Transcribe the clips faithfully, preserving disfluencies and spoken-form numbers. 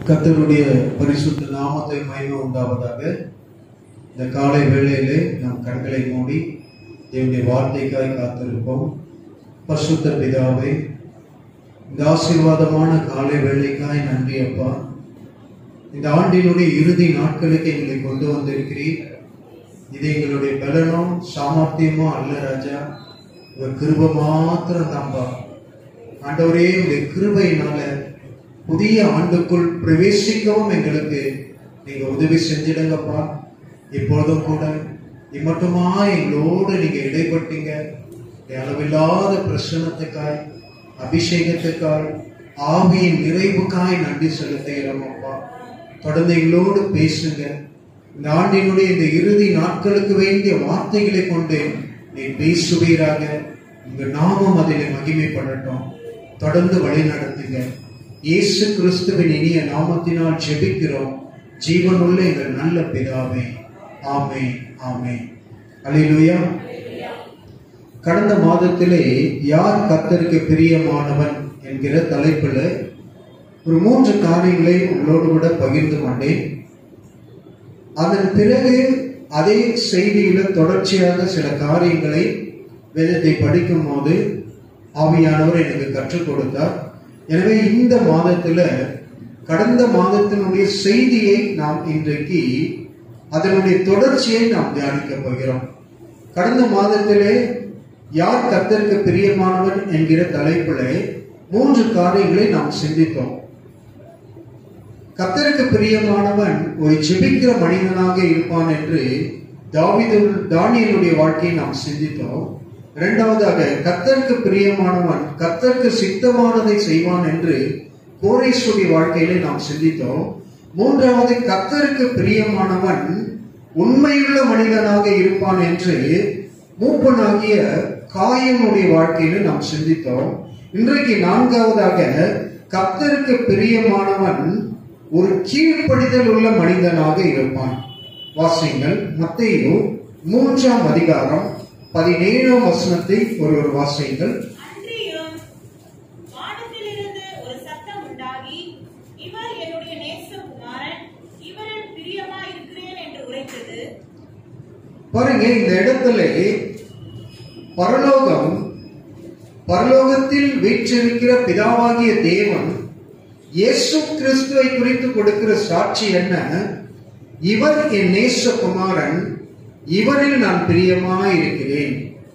கர்த்தருடைய பரிசுத்த நாமத்தை மகிமை உண்டாவதாக. இந்த காலை வேளையிலே நாம் கண்களை மூடி தேவனுடைய வார்த்தைக்காய் காத்திருப்போம். பரிசுத்த பிதாவே, இந்த ஆசீர்வாதமான காலை வேளைக்காய் நன்றி அப்பா. இந்த ஆண்டினுடைய இறுதி நாட்களுக்கு எங்களை கொண்டு வந்திருக்கிறீர். இது எங்களுடைய பலனோ சாமர்த்தியமோ அல்ல ராஜா, உங்க கிருபை மாத்திரம் தான்பா. ஆண்டவரே, உங்களுடைய கிருபையினால புதிய ஆண்டுக்குள் பிரவேசிக்கவும் எங்களுக்கு நீங்க உதவி செஞ்சிடுங்கப்பா. இப்பொழுதும் கூட இம்மட்டுமா எங்களோடு நீங்க இடைப்பட்டீங்க. அளவில்லாத பிரசன்னத்துக்காய், அபிஷேகத்துக்காய், ஆவியின் நிறைவுக்காய் நன்றி செலுத்துகிறோம் அப்பா. தொடர்ந்து எங்களோடு பேசுங்க. இந்த ஆண்டினுடைய இந்த இறுதி நாட்களுக்கு வேண்டிய வார்த்தைகளை கொண்டு நீ பேசுவீராக. உங்க நாமம் அதில் மகிமைப்படட்டும். தொடர்ந்து வழி நடத்துங்க. இயேசு கிறிஸ்துவின் இனிய நாமத்தினால் ஜெபிக்கிறோம் ஜீவனுள்ள எங்கள் நல்ல பிதாவே. ஆமென், ஆமென், அல்லேலூயா. கடந்த மாதத்திலே யார் கர்த்தருக்கு பிரியமானவன் என்கிற தலைப்பில் ஒரு மூன்று காரியங்களை உங்களோடு கூட பகிர்ந்து கொண்டேன். அதன் பிறகு அதே செய்தியில தொடர்ச்சியாக சில காரியங்களை வேதத்தை படிக்கும் போது ஆவியானவர் எனக்கு கற்றுக் கொடுத்தார். எனவே இந்த மாதத்துல கடந்த மாதத்தினுடைய செய்தியை நாம் இன்றைக்கு அதனுடைய தொடர்ச்சியை நாம் தியானிக்க போகிறோம். கடந்த மாதத்திலே யார் கர்த்தருக்கு பிரியமானவன் என்கிற தலைப்பிலே மூன்று காரியங்களை நாம் சிந்தித்தோம். கர்த்தருக்கு பிரியமானவன் ஒரு ஜெபிக்கிற மனிதனாக இருப்பான் என்று தாவீது தானியேலுடைய வாழ்க்கையை நாம் சிந்தித்தோம். இரண்டாவதாக, கர்த்தருக்கு பிரியமானவன் கர்த்தருக்கு சித்தமானதை செய்வான் என்று கோரேசுடைய வாழ்க்கையிலே நாம் சிந்தித்தோம். மூன்றாவது, கர்த்தருக்கு பிரியமானவன் உண்மையுள்ள மனிதனாக இருப்பான் என்று மூப்பனாகிய காயனுடைய வாழ்க்கையில நாம் சிந்தித்தோம். இன்றைக்கு நான்காவதாக, கர்த்தருக்கு பிரியமானவன் ஒரு கீழ்ப்படிதல் உள்ள மனிதனாக இருப்பான். வாசிங்கள் மத்தேயு மூன்றாம் அதிகாரம் பதினேழாம் வசனத்தை ஒருவர் வாசியுங்கள். அன்றியும் வானத்திலிருந்து ஒரு சத்தம் உண்டாகி, இவர் என்னுடைய நேசகுமாரன், இவரில் பிரியமாய் இருக்கிறேன் என்று உரைத்தது. பாருங்க, இந்த இடத்துல பரலோகம் பரலோகத்தில் வீற்றிருக்கிற பிதாவாகிய தேவன் இயேசு கிறிஸ்துவை குறித்து கொடுக்கிற சாட்சி என்ன? இவர் என் நேசகுமாரன், இவரில் நான் பிரியமாய் இருக்கிறேன்.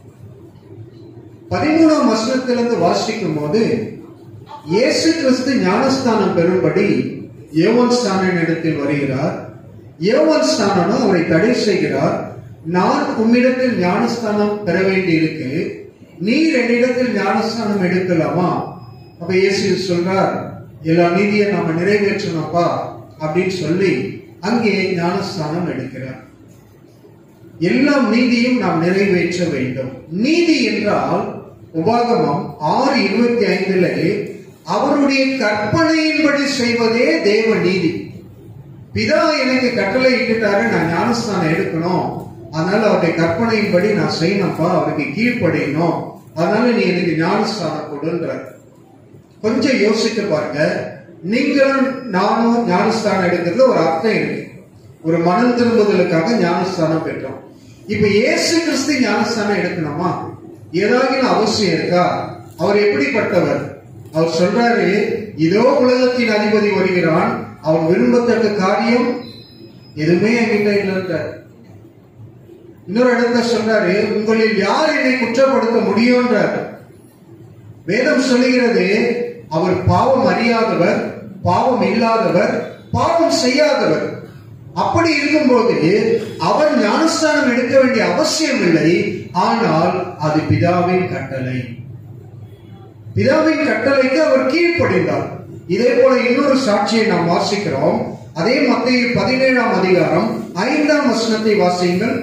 பதிமூணாம் வசனத்திலிருந்து வாசிக்கும் போது இயேசு கிறிஸ்து ஞானஸ்தானம் பெறும்படி யோவான் ஸ்நானன் இடத்தில் வருகிறார். யோவான் ஸ்நானனோ அவரை தடை செய்கிறார். நான் உம்மிடத்தில் ஞானஸ்தானம் பெற வேண்டி இருக்கு, நீர் என்னிடத்தில் ஞானஸ்தானம் எடுக்கலாமா? அப்ப இயேசு சொல்றார், எல்லா நீதியை நாம நிறைவேற்றணும்ப்பா அப்படின்னு சொல்லி அங்கே ஞானஸ்தானம் எடுக்கிறார். எல்லா நீதியும் நாம் நிறைவேற்ற வேண்டும். நீதி என்றால் உபாகமம் ஆறு இருபத்தி ஐந்துல அவருடைய கற்பனையின்படி செய்வதே தேவ நீதி. பிதா எனக்கு கட்டளை இட்டுட்டாரு, நான் ஞானஸ்தானம் எடுக்கணும், அதனால அவருடைய கற்பனையின்படி நான் செய்யணும்ப்பா, அவருக்கு கீழ்ப்படையணும், அதனால நீ எனக்கு ஞானஸ்தானம் கொடுன்ற. கொஞ்சம் யோசித்து பாருங்க. நீங்களும் நானும் ஞானஸ்தானம் எடுக்கிறதுல ஒரு அர்த்தம் இருக்கு. ஒரு மனம் திரும்புதலுக்காக ஞானஸ்தானம் பெற்றோம். இப்ப இயேசு கிறிஸ்து ஞானஸ்தானம் எடுக்கணுமா? ஏதாவது அவசியம் இருக்கா? அவர் எப்படிப்பட்டவர்? அவர் சொல்றாரு, இதோ உலகத்தின் அதிபதி வருகிறான், அவன் விரும்பத்தக்க காரியம் எதுவுமே என்கிட்ட இல்லைன்றார். இன்னொரு இடத்துல சொல்றாரு, உங்களில் யார் என்னை குற்றப்படுத்த முடியும்ன்றார். வேதம் சொல்லுகிறது, அவர் பாவம் அறியாதவர், பாவம் இல்லாதவர், பாவம் செய்யாதவர். அப்படி இருக்கும்போது அவர் ஞானஸ்தானம் எடுக்க வேண்டிய அவசியம் இல்லை. ஆனால் அது பிதாவின் கட்டளை. பிதாவின் கட்டளைக்கு அவர் கீழ்ப்படிந்தார். இதே போல இன்னொரு சாட்சியை நாம் வாசிக்கிறோம். அதே மத்தேயு பதினேழாம் அதிகாரம் ஐந்தாம் வசனத்தை வாசியுங்கள்.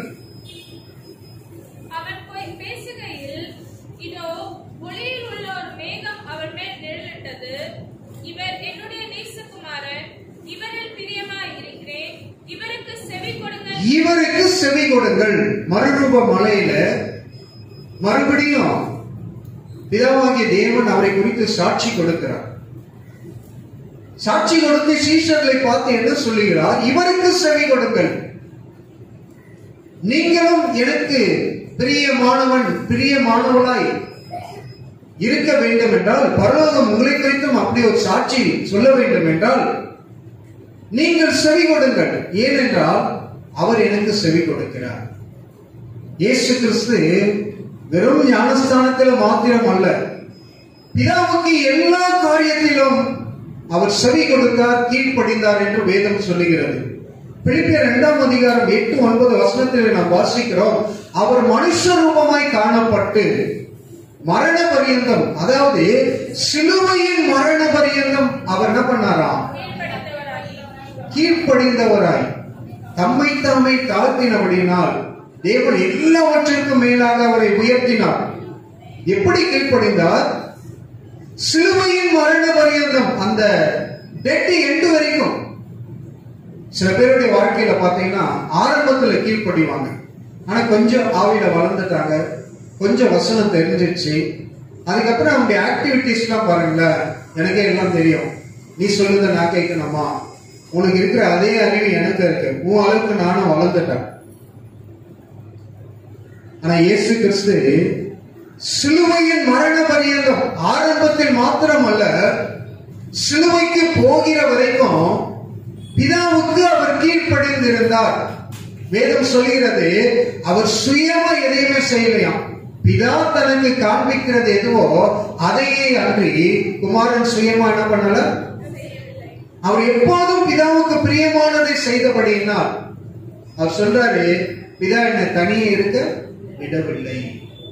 அவன் போய் பேசுகையில், இதோ ஒளியில் உள்ள ஒரு மேகம் அவன் மேல் நிழலிட்டது. இவர் என்னுடைய நேசகுமாரன், இவரில் பிரியமாய் இருக்கிறேன், இவருக்கு செவி கொடுங்கள். இவருக்கு செவி கொடுங்கள். மறுரூப மலையில மறுபடியும் பிதாவாகிய தேவன் அவரை குறித்து சாட்சி கொடுக்கிறார். சாட்சி கொடுத்து சீஷர்களை பார்த்து என்ன சொல்லுகிறார்? இவருக்கு செவி கொடுங்கள். நீங்களும் எனக்கு பிரியமானவன் பிரியமானவளாய் இருக்க வேண்டும் என்றால், பரலோகம் உங்களை குறித்தும் அப்படி ஒரு சாட்சி சொல்ல வேண்டும் என்றால் நீங்கள் செவி கொடுங்கள். ஏனென்றால் அவர் எனக்கு செவி கொடுக்கிறார். இயேசு கிறிஸ்து வெறும் ஞானஸ்தானத்தில் மாத்திரம் அல்ல, பிதாவுக்கு எல்லா காரியத்திலும் அவர் செவி கொடுத்தார், கீழ்ப்படிந்தார் என்று வேதம் சொல்லுகிறது. பிலிப்பியர் இரண்டாம் அதிகாரம் எட்டு ஒன்பது வசனத்தில் நாம் வாசிக்கிறோம், அவர் மனுஷ ரூபமாய் காணப்பட்டு மரண பரியந்தம், அதாவது சிலுவையின் மரண பரியந்தம் அவர் என்ன பண்ணாராம்? கீழ்ப்படிந்தவராய் தம்மை தாமை தாழ்த்தினபடியினால் தேவன் எல்லாவற்றிற்கும் மேலாக அவரை உயர்த்தினார். எப்படி கீழ்ப்படிந்தார்? சிலுவையின் மரண பரியந்தம், அந்த டெட் எண்டு வரைக்கும். சில பேருடைய வாழ்க்கையில பாத்தீங்கன்னா ஆரம்பத்துல கீழ்ப்படிவாங்க, ஆனா கொஞ்சம் ஆவியில வளர்ந்துட்டாங்க, கொஞ்சம் வசனம் தெரிஞ்சிருச்சு, அதுக்கப்புறம் அவங்களுடைய ஆக்டிவிட்டிஸ் எல்லாம் பாருங்களேன், எனக்கே எல்லாம் தெரியும், நீ சொல்லுத நான் கேட்கணுமா, உனக்கு இருக்கிற அதே அறிவு எனக்கு இருக்கு, உன் அளவுக்கு நானும் வளர்ந்துட்டேன். ஆனா இயேசு கிறிஸ்து சிலுவையின் மரண பரியந்தம், ஆரம்பத்தில் மாத்திரம் அல்ல, சிலுவைக்கு போகிற வரைக்கும் பிதாவுக்கு அவர் கீழ்ப்படிந்திருந்தார். வேதம் சொல்கிறது, அவர் சுயமா எதையுமே செய்யலையாம். பிதா தனக்கு காண்பிக்கிறது எதுவோ அதையே அன்றி குமாரன் சுயமா என்ன பண்ணல. அவர் எப்போதும் பிதாவுக்கு பிரியமானதை செய்தபடியினால் அவர் சொல்றாரு, பிதா என்னை தனியே இருக்க விடவில்லை.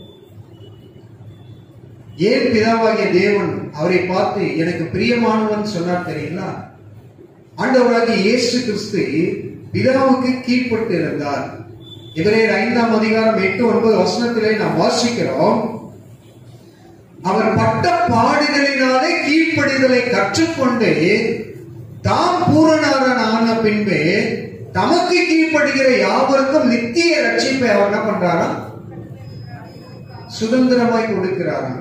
ஏன் பிதாவாகிய தேவன் அவரை பார்த்து எனக்கு பிரியமானவன் சொன்னார் தெரியுங்களா? ஆண்டவராகிய இயேசு கிறிஸ்து பிதாவுக்கு கீழ்ப்பட்டு இருந்தார். எபிரேயர் ஐந்தாம் அதிகாரம் எட்டு ஒன்பது வசனத்திலே நாம் வாசிக்கிறோம், அவர் பட்ட பாடுகளினாலே கீழ்ப்படிதலை கற்றுக்கொண்டு தாம் பூரணரான ஆன பின்பே தமக்கு கீழ்ப்படுகிற யாவருக்கும் நித்திய ரட்சிப்பை அவர் என்ன பண்றாரா? சுதந்திரமாய் கொடுக்கிறாராம்.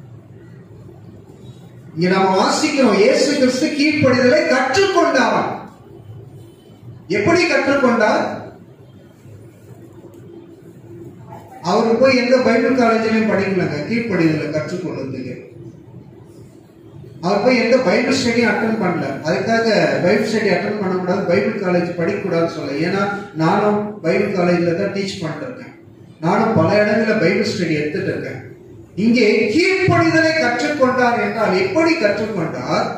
இங்க நாம வாசிக்கிறோம், இயேசு கிறிஸ்து கீழ்ப்படிதலை கற்றுக்கொண்டார். எப்படி கற்றுக்கொண்டார்? அவரு போய் எந்த பைபிள் காலேஜ்லயும் படிக்கலங்க கீழ்ப்படிதலை கற்றுக்கொள்வதுக்கு. அவர் போய் எந்த பைபிள் ஸ்டடி அட்டன் பண்ணல. அதுக்காக பைபிள் ஸ்டடி அட்டன் பண்ணக்கூடாது, பைபிள் காலேஜ் படிக்கக்கூடாதுன்னு சொல்ல. ஏன்னா நானும் பைபிள் காலேஜ்ல தான் டீச் பண்ணிட்டு இருக்கேன், நானும் பல இடங்கள்ல பைபிள் ஸ்டடி எடுத்துட்டு இருக்கேன். இங்கே கீழ்ப்படிதலை கற்றுக்கொண்டார் என்றால் எப்படி கற்றுக்கொண்டார்?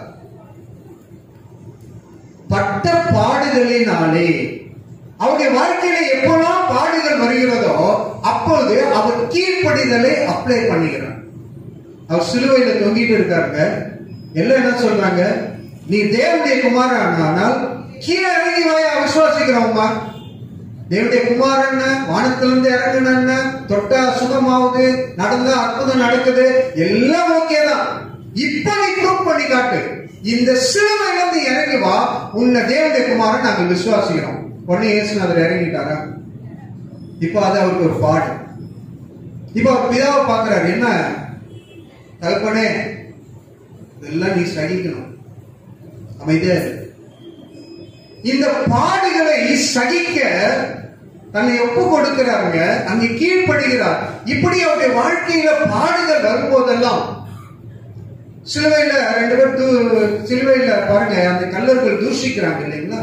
பட்ட பாடுகளினாலே. அவருடைய வாழ்க்கையில எப்பெல்லாம் பாடுகள் வருகிறதோ அப்போது அவர் கீழ்ப்படிதலை அப்ளை பண்ணுகிறார். அவர் சிலுவையில தொங்கிட்டு இருக்காருங்க, எல்லாம் என்ன சொல்றாங்க, நீ தேவனுடைய குமாரன் ஆனால் கீழே இறங்கி வாயா விசுவாசிக்கிறோம்மா. தேவனுடைய குமாரன் வானத்திலிருந்து இறங்குன, தொட்டா சுகமாவது, நடந்தா அற்புதம் நடக்குது, எல்லாம் ஓகே தான். இப்ப நீ ப்ரூவ் பண்ணி காட்டு, இந்த சிலுவையில இருந்து இறங்கி வா, உன்னை தேவனுடைய குமாரன் நாங்கள் விசுவாசிக்கிறோம். உடனே இயேசுநாதர் இறங்கிட்டாரா? இப்ப அது அவருக்கு ஒரு பாடு. இப்ப அவர் பிதாவை பாக்குறாரு, என்ன தகப்பனே இதெல்லாம் நீ சகிக்கணும், அமைதியா. இந்த பாடுகளை சகிக்க தன்னை ஒப்பு கொடுக்கிறாருங்க, அங்கே கீழ்ப்படுகிறார். இப்படி அவருடைய வாழ்க்கையில பாடுகள் வரும்போதெல்லாம், சிலுவையில ரெண்டு பேர் சிலுவையில பாருங்க, அந்த கல்லர்கள் தூஷிக்கிறாங்க இல்லைங்களா?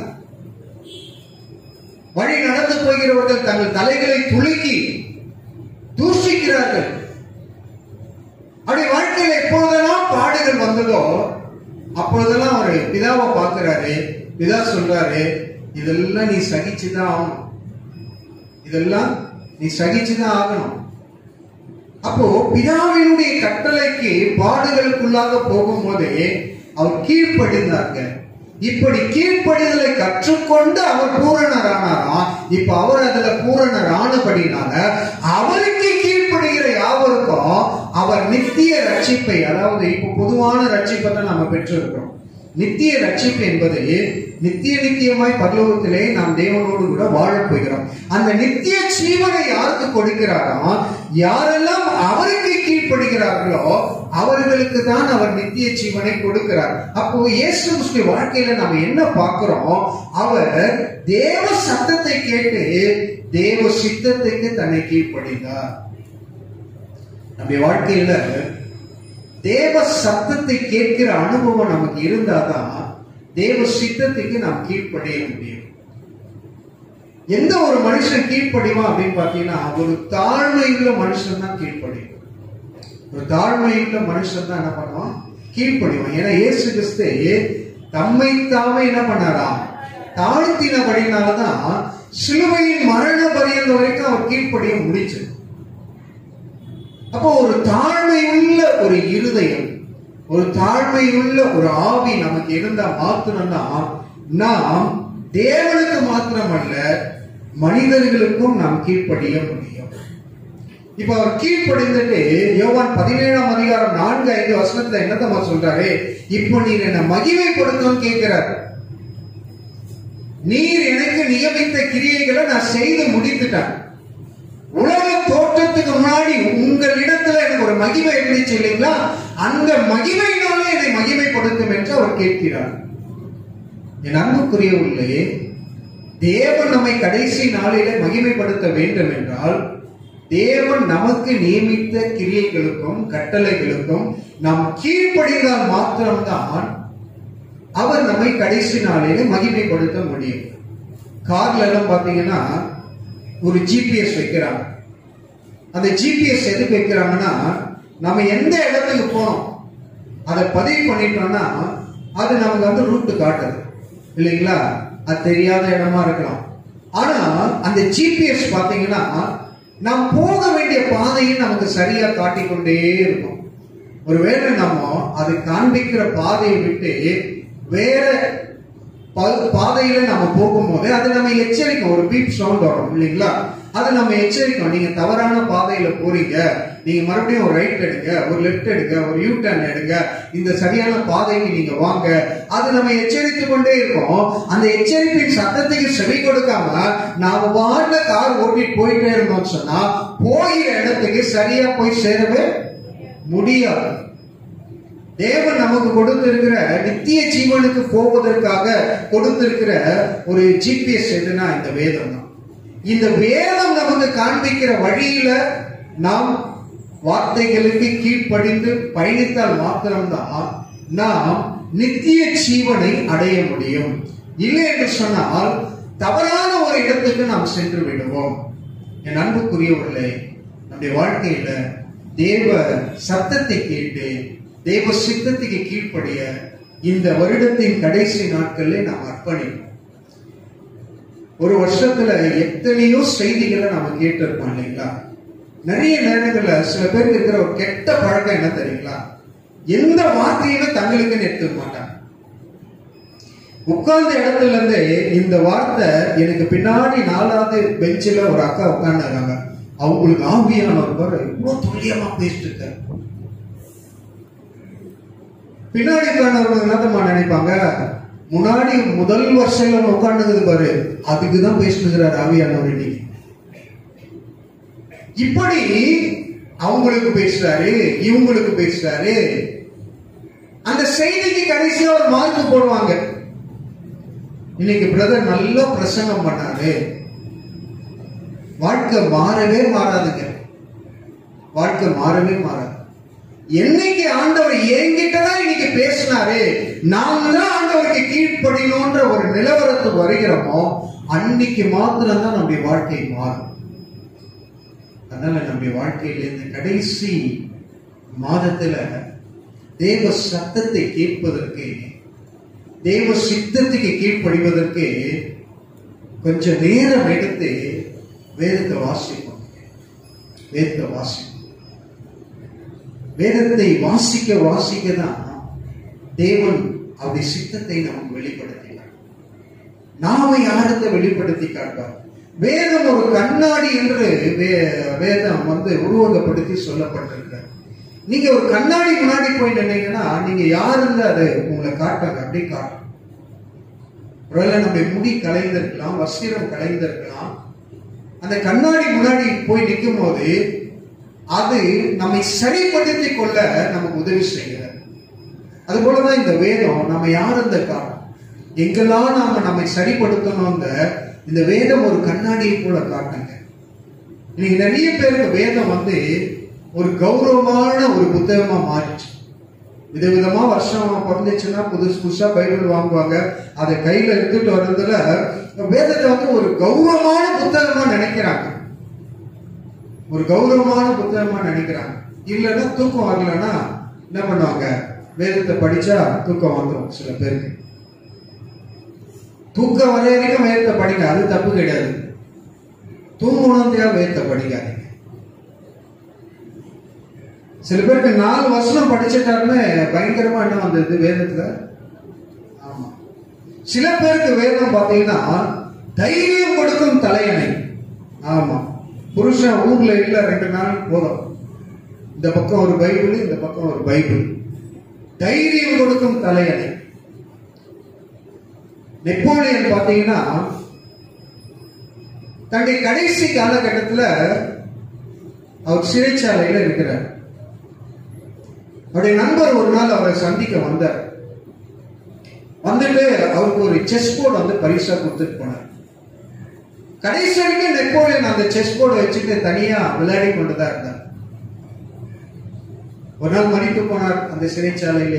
வழி நடந்து போகிறவர்கள் தங்கள் தலைகளை துலுக்கி தூஷிக்கிறார்கள். அப்படி வாழ்க்கையில எப்பொழுதெல்லாம் பாடுகள் வந்ததோ அப்பொழுதெல்லாம் அவரு பிதாவை பார்க்கிறாரு. பிதா சொல்றாரு, இதெல்லாம் நீ சகிச்சுதான் ஆகணும், இதெல்லாம் நீ சகிச்சுதான் ஆகணும். அப்போ பிதாவினுடைய கட்டளைக்கு பாடுகளுக்குள்ளாக போகும்போதே அவர் கீழ்ப்படிந்தாங்க. இப்படி கீழ்ப்படிதலை கற்றுக்கொண்டு அவர் பூரணரானாராம். இப்ப அவர் அதுல பூரணர் ஆனபடினால அவருக்கு கீழ்ப்படுகிற யாவருக்கும் அவர் நித்திய ரட்சிப்பை, அதாவது இப்ப பொதுவான ரட்சிப்பை தான் நம்ம பெற்றிருக்கிறோம். நித்திய ரட்சிப்பு என்பது நித்திய நித்தியமாய் பரலோகத்திலே நாம் தேவனோடு கூட வாழப் போகிறோம். அந்த நித்திய ஜீவனை யாருக்கு கொடுக்கிறாரோ, யாரெல்லாம் அவருக்கு கீழ்ப்படுகிறார்களோ அவர்களுக்கு தான் அவர் நித்திய ஜீவனை கொடுக்கிறார். அப்போ இயேசு கிறிஸ்து வாழ்க்கையில நாம என்ன பார்க்கிறோம்? அவர் தேவ சத்தத்தை கேட்டு தேவ சித்தத்துக்கு தன்னை கீழ்ப்படிந்தார். நம்முடைய வாழ்க்கையில தேவ சத்தத்தை கேட்கிற அனுபவம் நமக்கு இருந்தாதான் தேவ சித்தத்துக்கு நாம் கீழ்ப்படிய முடியும். எந்த ஒரு மனுஷன் கீழ்ப்படிவான் அப்படின்னு பாத்தீங்கன்னா ஒரு தாழ்மையுள்ள மனுஷன் தான் கீழ்ப்படிவான். ஒரு தாழ்மையுள்ள மனுஷன் தான் என்ன பண்ணுவான்? கீழ்ப்படிவான். ஏன்னா இயேசு கிறிஸ்து தம்மை தாமே என்ன பண்ணாரா? தாழ்த்தினபடினாலதான் சிலுவையின் மரண பரியந்த வரைக்கும் அவர் கீழ்ப்படிய முடிச்சது. அப்போ ஒரு தாழ்மையுள்ள ஒரு இருதயம், ஒரு தாழ்மையுள்ள ஒரு ஆவி நமக்கு இருந்தா மாத்திரம்னா நாம் தேவனுக்கு மாத்திரமல்ல மனிதர்களுக்கும் நாம் கீழ்ப்படிய முடியும். இப்ப அவர் கீழ்ப்படிந்துட்டு யோவான் பதினேழாம் அதிகாரம் நான்கு ஐந்து வசனத்துல என்னத்தமா சொல்றாரு? இப்போ நீர் என்ன மகிமைப்படுத்தும் கேட்கிறார். நீர் எனக்கு நியமித்த கிரியைகளை நான் செய்து முடித்துட்டேன். உலக தோற்றத்துக்கு முன்னாடி உங்கள் இடத்துல எனக்கு ஒரு மகிமை இருந்துச்சு இல்லைங்களா? அந்த மகிமையினாலே என்னை மகிமைப்படுத்தும் என்று அவர் கேட்கிறார். என் அன்புக்குரியவர்களே, தேவன் நம்மை கடைசி நாளிலே மகிமைப்படுத்த வேண்டும் என்றால் தேவன் நமக்கு நியமித்த கிரியைகளுக்கும் கட்டளைகளுக்கும் நாம் கீழ்ப்படிந்தால் மாத்திரம்தான் அவர் நம்மை கடைசி நாளிலே மகிமைப்படுத்த முடியும். கார்ல எல்லாம் பாத்தீங்கன்னா ஒரு ஜிபிஎஸ் வைக்கிறாங்க. அந்த ஜிபிஎஸ் எதுக்கு வைக்கிறாங்கன்னா நம்ம எந்த இடத்துக்கு போனோம் அதை பதிவு பண்ணிட்டோம்னா அது நமக்கு வந்து ரூட்டு காட்டுது இல்லைங்களா? அது தெரியாத இடமா இருக்கலாம். ஆனா அந்த ஜிபிஎஸ் பாத்தீங்கன்னா நாம் போக வேண்டிய பாதையை நமக்கு சரியா காட்டிக்கொண்டே இருக்கும். ஒருவேளை நம்ம அது காண்பிக்கிற பாதையை விட்டு வேற பாதையில நம்ம போகும்போது அது நம்ம எச்சரிக்கும். ஒரு பீப் சவுண்ட் வரும் இல்லைங்களா? அது நம்ம எச்சரிக்கும். நீங்க தவறான பாதையில போறீங்க, நீங்க மறுபடியும் ஒரு ரைட் எடுங்க, ஒரு லெப்ட் எடுங்க, ஒரு யூ டர்ன் எடுங்க, இந்த சரியான பாதைக்கு நீங்க வாங்க. அது நம்ம எச்சரித்து கொண்டே இருக்கும். அந்த எச்சரிப்பின் சத்தத்துக்கு செவி கொடுக்காம நாம வாட்டில கார் ஓட்டிட்டு போயிட்டே இருந்தோம்னு சொன்னா போகிற இடத்துக்கு சரியா போய் சேரவே முடியாது. தேவன் நமக்கு கொடுத்திருக்கிற நித்திய ஜீவனுக்கு போவதற்காக கொடுத்திருக்கிற ஒரு ஜிபிஎஸ் எதுனா இந்த வேதம் தான். இந்த வேதம் நமக்கு காண்பிக்கிற வழியில நாம் வார்த்தைகளுக்கு கீழ்ப்படிந்து பயணித்தால் மாத்திரம்தான் நாம் நித்திய ஜீவனை அடைய முடியும். இல்லை என்று சொன்னால் தவறான ஒரு இடத்துக்கு நாம் சென்று விடுவோம். என் அன்புக்குரியவர்களே, நம்முடைய வாழ்க்கையில தேவ சத்தத்தை கேட்டு தேவ சித்தத்துக்கு கீழ்ப்படிய இந்த வருடத்தின் கடைசி நாட்களில் நாம் அர்ப்பணிப்போம். ஒரு வருஷத்துல எத்தனையோ செய்திகளை நம்ம கேட்டிருப்போம் இல்லைங்களா? நிறைய நேரங்கள்ல சில பேருக்கு இருக்கிற ஒரு கெட்ட பழக்கம் என்ன தெரியுங்களா? எந்த வார்த்தையுமே தங்களுக்கு எடுத்துக்க மாட்டாங்க. உட்கார்ந்த இடத்துல இருந்து இந்த வார்த்தை எனக்கு பின்னாடி நாலாவது பெஞ்சில ஒரு அக்கா உட்கார்ந்துருக்காங்க. அவங்களுக்கு ஆவியானவர் இவ்வளவு துல்லியமா பேசிட்டு இருக்காரு. பின்னாடி உட்கார்ந்தவங்க என்னத்தமா நினைப்பாங்க? முன்னாடி முதல் வருஷம் உட்கார்ந்து பாரு, அதுக்குதான் பேசினுக்கிறார் ஆவியானவர். இன்னைக்கு இப்படி அவங்களுக்கு பேசுறாரு, இவங்களுக்கு பேசுறாரு. அந்த செய்திக்கு கடைசியா ஒரு மார்க் போடுவாங்க. இன்னைக்கு பிரதர் நல்லா பிரசங்கம் பண்ணாரு. வாழ்க்கை மாறவே மாறாதுங்க. வாழ்க்கை மாறவே மாறாது. என்னைக்கு ஆண்டவர் என்கிட்டதான் இன்னைக்கு பேசினாரு, நாம தான் ஆண்டவருக்கு கீழ்ப்படினோன்ற ஒரு நிலவரத்துக்கு வருகிறோமோ அன்னைக்கு மாத்திரம் தான் நம்முடைய வாழ்க்கை மாறும். அதனால நம்முடைய வாழ்க்கையில இந்த கடைசி மாதத்துல தேவ சத்தத்தை கேட்பதற்கு, தேவ சித்தத்துக்கு கீழ்ப்படிவதற்கு கொஞ்சம் நேரம் எடுத்து வேதத்தை வாசிப்போம். வேதத்தை வாசிப்போம். வேதத்தை வாசிக்க வாசிக்க தான் தேவன் அவருடைய சித்தத்தை நமக்கு வெளிப்படுத்தினார். நாம யாரத்தை வெளிப்படுத்தி காட்டார். வேதம் ஒரு கண்ணாடி என்று வேதம் வந்து உருவகப்படுத்தி சொல்லப்பட்டிருக்க. நீங்க ஒரு கண்ணாடி முன்னாடி போய் நின்னீங்கன்னா நீங்க யாருன்னு அதை உங்களை காட்டாங்க, அப்படி காட்டும். ஒருவேளை நம்ம முடி கலைந்திருக்கலாம், வஸ்திரம் கலைந்திருக்கலாம். அந்த கண்ணாடி முன்னாடி போய் நிற்கும் போது அது நம்மை சரிப்படுத்திக் கொள்ள நமக்கு உதவி செய்கிறது. அது போலதான் இந்த வேதம் நம்ம யார் இந்த காரணம் எங்கெல்லாம் நாம நம்மை சரிப்படுத்தணும், இந்த வேதம் ஒரு கண்ணாடியை போல காட்டுங்க. இன்னைக்கு நிறைய பேருக்கு வேதம் வந்து ஒரு கௌரவமான ஒரு புத்தகமா மாறிச்சு. விதவிதமா வருஷம் பிறந்துச்சுன்னா புதுசு புதுசா பைபிள் வாங்குவாங்க. அதை கையில எடுத்துட்டு வர்றதுல வேதத்தை வந்து ஒரு கௌரவமான புத்தகமா நினைக்கிறாங்க, ஒரு கௌரவமான புத்தகமா நினைக்கிறாங்க. இல்லைன்னா தூக்கம் வரலன்னா என்ன பண்ணுவாங்க, வேதத்தை படிச்சா தூக்கம் வந்துடும். சில பேருக்கு தூக்கம் வர வரைக்கும் வேதத்தை படிங்க, அது தப்பு கிடையாது. தூங்குனதையா வேதத்தை படிக்காதீங்க. சில பேருக்கு நாலு வருஷம் படிச்சுட்டாருன்னு பயங்கரமா என்ன வந்தது வேதத்துல. ஆமா, சில பேருக்கு வேதம் பாத்தீங்கன்னா தைரியம் கொடுக்கும் தலையணை. ஆமா, புருஷன் ஊர்ல இல்ல ரெண்டு நாள் போதும், இந்த பக்கம் ஒரு பைபிள், இந்த பக்கம் ஒரு பைபிள், தைரியம் கொடுக்கும் தலையணை. நெப்போலியன் பாத்தீங்கன்னா தன்னுடைய கடைசி காலகட்டத்தில் அவர் சிறைச்சாலையில இருக்கிறார். அவருடைய நண்பர் ஒரு நாள் அவரை சந்திக்க வந்தார். வந்துட்டு அவருக்கு ஒரு செஸ் போர்டு வந்து பரிசா கொடுத்துட்டு போனார். கடைசி வரைக்கும் நெப்போலியன் அந்த செஸ் போர்டு வச்சுட்டு தனியா விளையாடி கொண்டுதான் இருந்தார். ஒரு நாள் மறித்து போனார் அந்த சிறைச்சாலையிலே.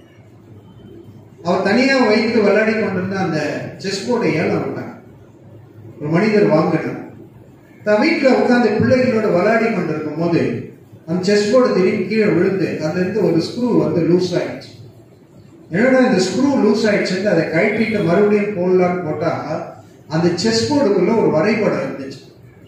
அவர் தனியா வைத்து விளையாடி கொண்டிருந்த அந்த செஸ் போர்டை ஏலம் விட்டார். ஒரு மனிதர் வாங்கினார். தான் வீட்டுல உட்கார்ந்து பிள்ளைகளோட விளையாடி கொண்டிருக்கும் போது அந்த செஸ் போர்டு திடீர்னு கீழே விழுந்து அதுல இருந்து ஒரு ஸ்க்ரூ வந்து லூஸ் ஆயிடுச்சு. என்னடா இந்த ஸ்க்ரூ லூஸ் ஆயிடுச்சுன்னு அதை கழட்டிட்டு மறுபடியும் போடலான்னு போட்டா அந்த செஸ் போர்டுக்குள்ள ஒரு வரைபடம் இருந்துச்சு.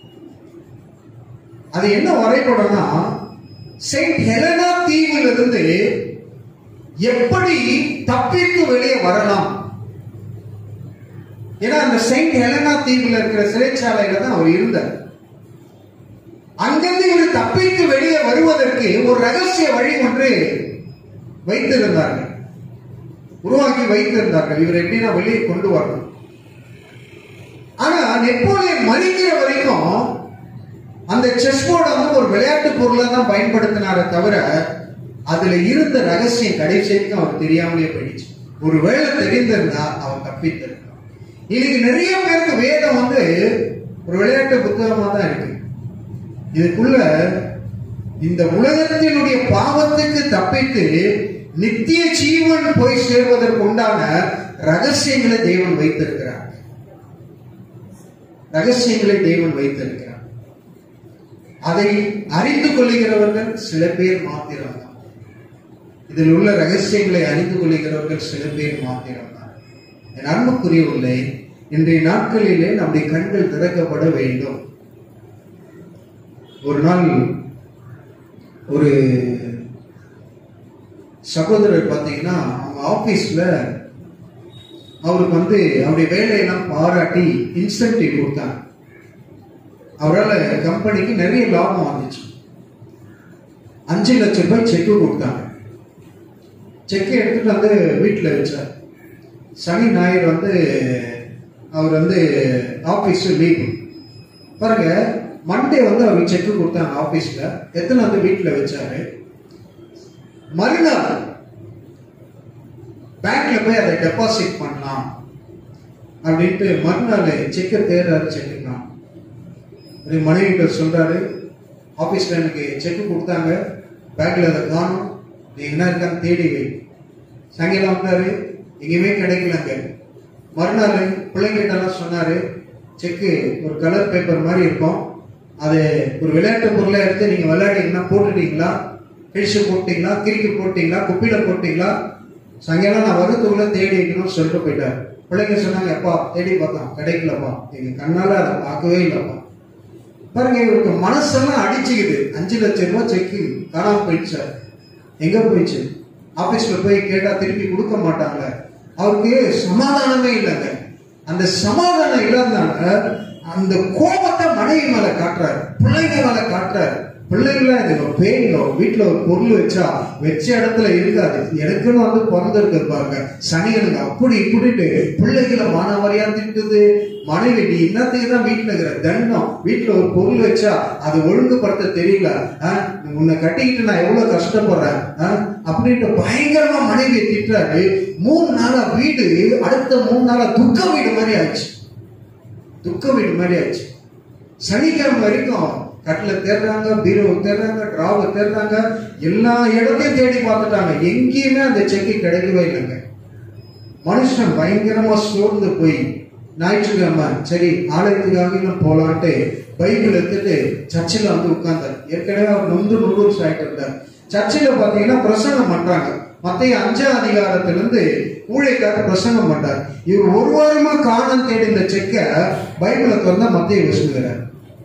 அது என்ன வரைபடம்னா, செயின்ட் ஹெலனா தீவில் இருந்து எப்படி தப்பித்து வெளியே வரலாம். ஏன்னா அந்த செயின்ட் ஹெலனா தீவில் இருக்கிற சிறைச்சாலையில தான் அவர் இருந்தார். அங்கிருந்து இவர் தப்பித்து வெளியே வருவதற்கு ஒரு ரகசிய வழி ஒன்று வைத்திருந்தார்கள், உருவாக்கி வைத்திருந்தார்கள். இவர் எப்படின்னா வெளியே கொண்டு வரணும். ஆனா நெப்போலியன் மறிக்கிற வரைக்கும் அந்த செஸ் போர்டு வந்து ஒரு விளையாட்டு பொருளை தான் பயன்படுத்தினாரே தவிர அதுல இருந்த ரகசியம் கடைசிக்கும் அவர் தெரியாமலே போயிடுச்சு. ஒரு வேளை தெரிந்திருந்தா அவர் தப்பித்திருக்கான். இன்னைக்கு நிறைய பேருக்கு வேதம் வந்து ஒரு விளையாட்டு புத்தகமா தான் இருக்கு. இதுக்குள்ள இந்த உலகத்தினுடைய பாவத்துக்கு தப்பித்து நித்திய ஜீவன் போய் சேர்வதற்கு உண்டான ரகசியங்களை தேவன் வைத்திருக்கிறார். ரகசியங்களை தேவன் வைத்திருக்கிறார். அதை அறிந்து கொள்ளுகிறவர்கள் சில பேர் மாத்திரம் தான். இதில் உள்ள ரகசியங்களை அறிந்து கொள்ளுகிறவர்கள் சில பேர் மாத்திரம் தான். என் அன்புக்குரியவர்களே, இன்றைய நாட்களிலே நம்முடைய கண்கள் திறக்கப்பட வேண்டும். ஒரு நாள் ஒரு சகோதரர் பார்த்தீங்கன்னா அவங்க ஆபீஸ்ல அவருக்கு வந்து அவருடைய வேலையெல்லாம் பாராட்டி இன்சென்டிவ் கொடுத்தாங்க. அவரால் கம்பெனிக்கு நிறைய லாபம் வந்துச்சு. அஞ்சு லட்சம் ரூபாய் செக்கு கொடுத்தாங்க. செக்கை எடுத்துட்டு வந்து வீட்டில் வச்சார். சனி ஞாயிறு வந்து அவர் வந்து ஆபீஸ் லீவு பாருங்க. மண்டே வந்து அவருக்கு செக்கு கொடுத்தாங்க ஆபீஸ்ல. எத்தனை வந்து வீட்டில் வச்சாரு. மறுநாள் பேங்க்ல போய் அதை டெபாசிட் பண்ணலாம் அப்படின்ட்டு மறுநாள் செக்கை தேர்றாரு. செக்குலாம் மனைவிட்ட சொல்றாரு, ஆபீஸ்ல எனக்கு செக்கு கொடுத்தாங்க, பேங்க்ல அதை காணும், நீ என்ன இருக்கான்னு தேடி வை. சாயங்காலம் வந்தாரு, எங்கேயுமே கிடைக்கலங்க. மறுநாள் பிள்ளைங்கிட்ட சொன்னாரு, செக்கு ஒரு கலர் பேப்பர் மாதிரி இருக்கும், அது ஒரு விளையாட்டு பொருளை எடுத்து நீங்க விளையாடிங்கன்னா போட்டுட்டீங்களா, கிழிச்சு போட்டீங்களா, கிறுக்கி போட்டீங்களா, குப்பியில போட்டீங்களா, சாயங்காலம் நான் வரத்துக்குள்ள தேடி வைக்கணும்னு சொல்லிட்டு போயிட்டாரு. பிள்ளைங்க சொன்னாங்க, எப்பா தேடி பார்த்தோம் கிடைக்கலப்பா, எங்க கண்ணால அதை பார்க்கவே இல்லப்பா. பாருங்க, இவருக்கு மனசெல்லாம் அடிச்சுக்குது. அஞ்சு லட்சம் ரூபாய் செக்கு காணாம போயிடுச்சு. எங்க போயிடுச்சு? ஆபீஸ்ல போய் கேட்டா திருப்பி கொடுக்க மாட்டாங்க. அவருக்கு சமாதானமே இல்லைங்க. அந்த சமாதானம் இல்லாதனால அந்த கோபத்தை மனைவி மேல காட்டுறாரு, பிள்ளைங்க மேல காட்டுறாரு. பிள்ளைங்கள இது பேய்ங்க வீட்டுல ஒரு பொருள் வச்சா வச்ச இடத்துல இருக்காது. எனக்குன்னு வந்து பிறந்திருக்கு பாருங்க சனிகளுங்க அப்படி இப்படிட்டு பிள்ளைகளை மானவரியா திட்டுது. மனைவி நீ இன்னத்துக்கு தான் வீட்டுல இருக்கிற தண்டம், வீட்டுல ஒரு பொருள் வச்சா அது ஒழுங்குபடுத்த தெரியல, உன்னை கட்டிக்கிட்டு நான் எவ்வளவு கஷ்டப்படுறேன் அப்படின்ட்டு பயங்கரமா மனைவியை திட்டுறாரு. மூணு நாளா வீடு அடுத்த மூணு நாளா துக்க வீடு மாதிரி ஆச்சு. துக்க வீடு மாதிரி ஆச்சு. சனிக்கிழமை வரைக்கும் கட்டில தேடுறாங்க, பீரோவை தேடுறாங்க, டிராவை தேடுறாங்க, எல்லா இடத்தையும் தேடி பார்த்துட்டாங்க. எங்கேயுமே அந்த செக்கு கிடைக்கவே இல்லைங்க. மனுஷன் பயங்கரமா சோர்ந்து போய் ஞாயிற்றுக்கிழமை சரி ஆலயத்துக்காக போலான்ட்டு பைபிள் எடுத்துட்டு சர்ச்சில் வந்து உட்கார்ந்தார். ஏற்கனவே அவர் நொந்து நூறு ஆயிட்டு இருந்தார். சர்ச்சில் பாத்தீங்கன்னா பிரசங்கம் பண்றாங்க. மத்திய அஞ்சாம் அதிகாரத்திலிருந்து ஊழியக்காரர் பிரசங்கம் பண்றார். இவர் ஒரு வாரமா காணம் தேடி இந்த செக்க பைபிளை திறந்தா மத்திய வச்சுக்கிறார்.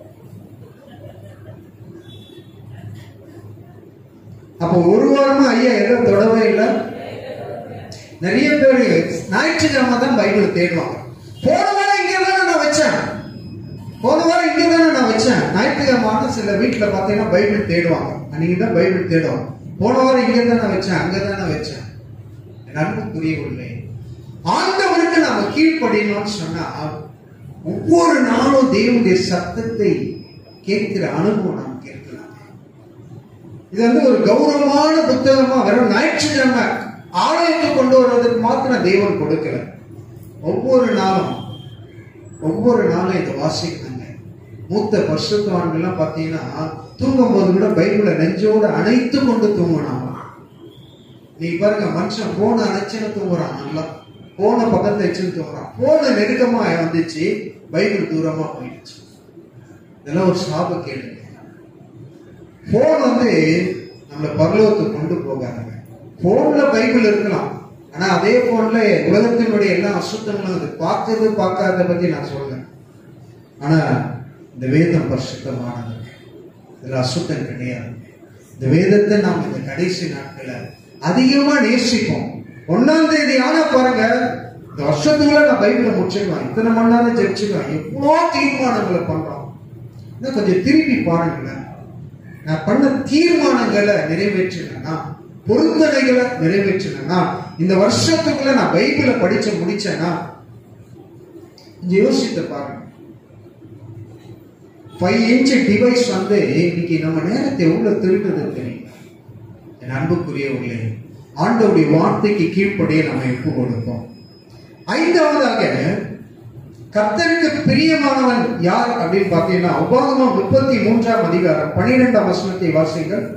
அப்ப ஒரு வாரமா ஐயா எதை தொடவே இல்லை. நிறைய பேர் ஞாயிற்றுக்கிழமை தான் பைபிள் தேடுவாங்க. போன வாரம் இங்க தானே நான் வச்சேன், போன வாரம் இங்க தானே நான் வச்சேன். ஞாயிற்றுக்கிழமை சில வீட்டுல பாத்தீங்கன்னா பைபிள் தேடுவாங்க. அன்னைக்கு தான் பைபிள் தேடுவாங்க. போன வாரம் இங்க தானே வச்சேன், அங்கதானே வச்சேன். நன்மை புரியவில்லை. ஆண்டவனுக்கு நாம கீழ்ப்படியணும்னு சொன்னா ஒவ்வொரு நாளும் தேவனுடைய சத்தத்தை கேட்கிற அனுபவம் நாம் கேட்கலாம். இது வந்து ஒரு கௌரவமான புத்தகமா வெறும் ஞாயிற்றுக்கிழமை ஆலயத்தை கொண்டு வருவதற்கு மாத்திரம் தேவன் கொடுக்கல. ஒவ்வொரு நாளும் ஒவ்வொரு நாளும் இதை வாசிக்கிறாங்க. மூத்த பரிசுத்தவான்கள்லாம் பாத்தீங்கன்னா தூங்கும் போது கூட பைபிளை நெஞ்சோடு அணைத்து கொண்டு தூங்கினாங்க. நீ பாருங்க மனுஷன் போன அணைச்சுன்னு தூங்குறான், நல்லா போன பக்கத்தை வச்சுன்னு தூங்குறான். போன நெருக்கமா வந்துச்சு, பைபிள் தூரமா போயிடுச்சு. இதெல்லாம் ஒரு சாப கேளுங்க. போன் வந்து நம்மளை பரலோகத்தை கொண்டு போகாதுங்க. போன்ல பைபிள் இருக்கலாம், ஆனா அதே போன்ல உலகத்தினுடைய எல்லா அசுத்தங்களும் அது பார்க்கறது பார்க்காத பத்தி நான் சொல்றேன். ஆனா இந்த வேதம் பரிசுத்தமானது, இதுல அசுத்தம் கிடையாது. இந்த வேதத்தை நாம் இந்த கடைசி நாட்கள அதிகமா நேசிப்போம். ஒன்னாம் தேதி ஆனா பாருங்க, இந்த வருஷத்துக்குள்ள நான் பைபிளை முடிச்சிருவேன், இத்தனை மணி நேரம் ஜெபிச்சிருவேன், எவ்வளோ தீர்மானங்களை பண்றோம். இன்னும் கொஞ்சம் திருப்பி பாருங்களேன். நான் பண்ண தீர்மானங்களை நிறைவேற்றினா, பொருத்தனைகளை நிறைவேற்றினா, இந்த வருஷத்துக்குள்ள நான் பைபிளை படிச்ச முடிச்சேன்னா யோசித்து பாருங்க. ஃபைவ் இன்ச் டிவைஸ் வந்து இன்னைக்கு நம்ம நேரத்தை எவ்வளவு திருடுறது தெரியும். என் அன்புக்குரிய உள்ளே ஆண்டவருடைய வார்த்தைக்கு கீழ்ப்படியே நம்ம ஒப்பு கொடுப்போம். ஐந்தாவதாக கர்த்தருக்கு பிரியமானவன் யார் அப்படின்னு பாத்தீங்கன்னா உபாகமம் முப்பத்தி மூன்றாம் அதிகாரம் பன்னிரெண்டாம் வசனத்தை வாசிங்கள்.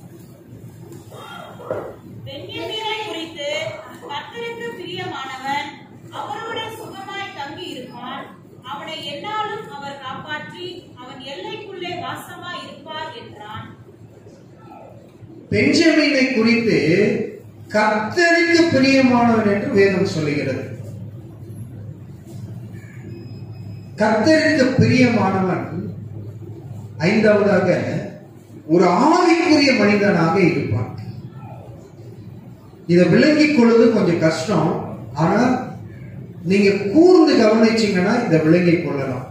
பெஞ்சமீனை குறித்து கர்த்தருக்கு பிரியமானவன் என்று வேதம் சொல்லுகிறது. கர்த்தருக்கு பிரியமானவன் ஐந்தாவதாக ஒரு ஆவிக்குரிய மனிதனாக இருப்பான். இதை விளங்கிக் கொள்வது கொஞ்சம் கஷ்டம், ஆனா நீங்க கூர்ந்து கவனிச்சீங்கன்னா இதை விளங்கிக் கொள்ளலாம்.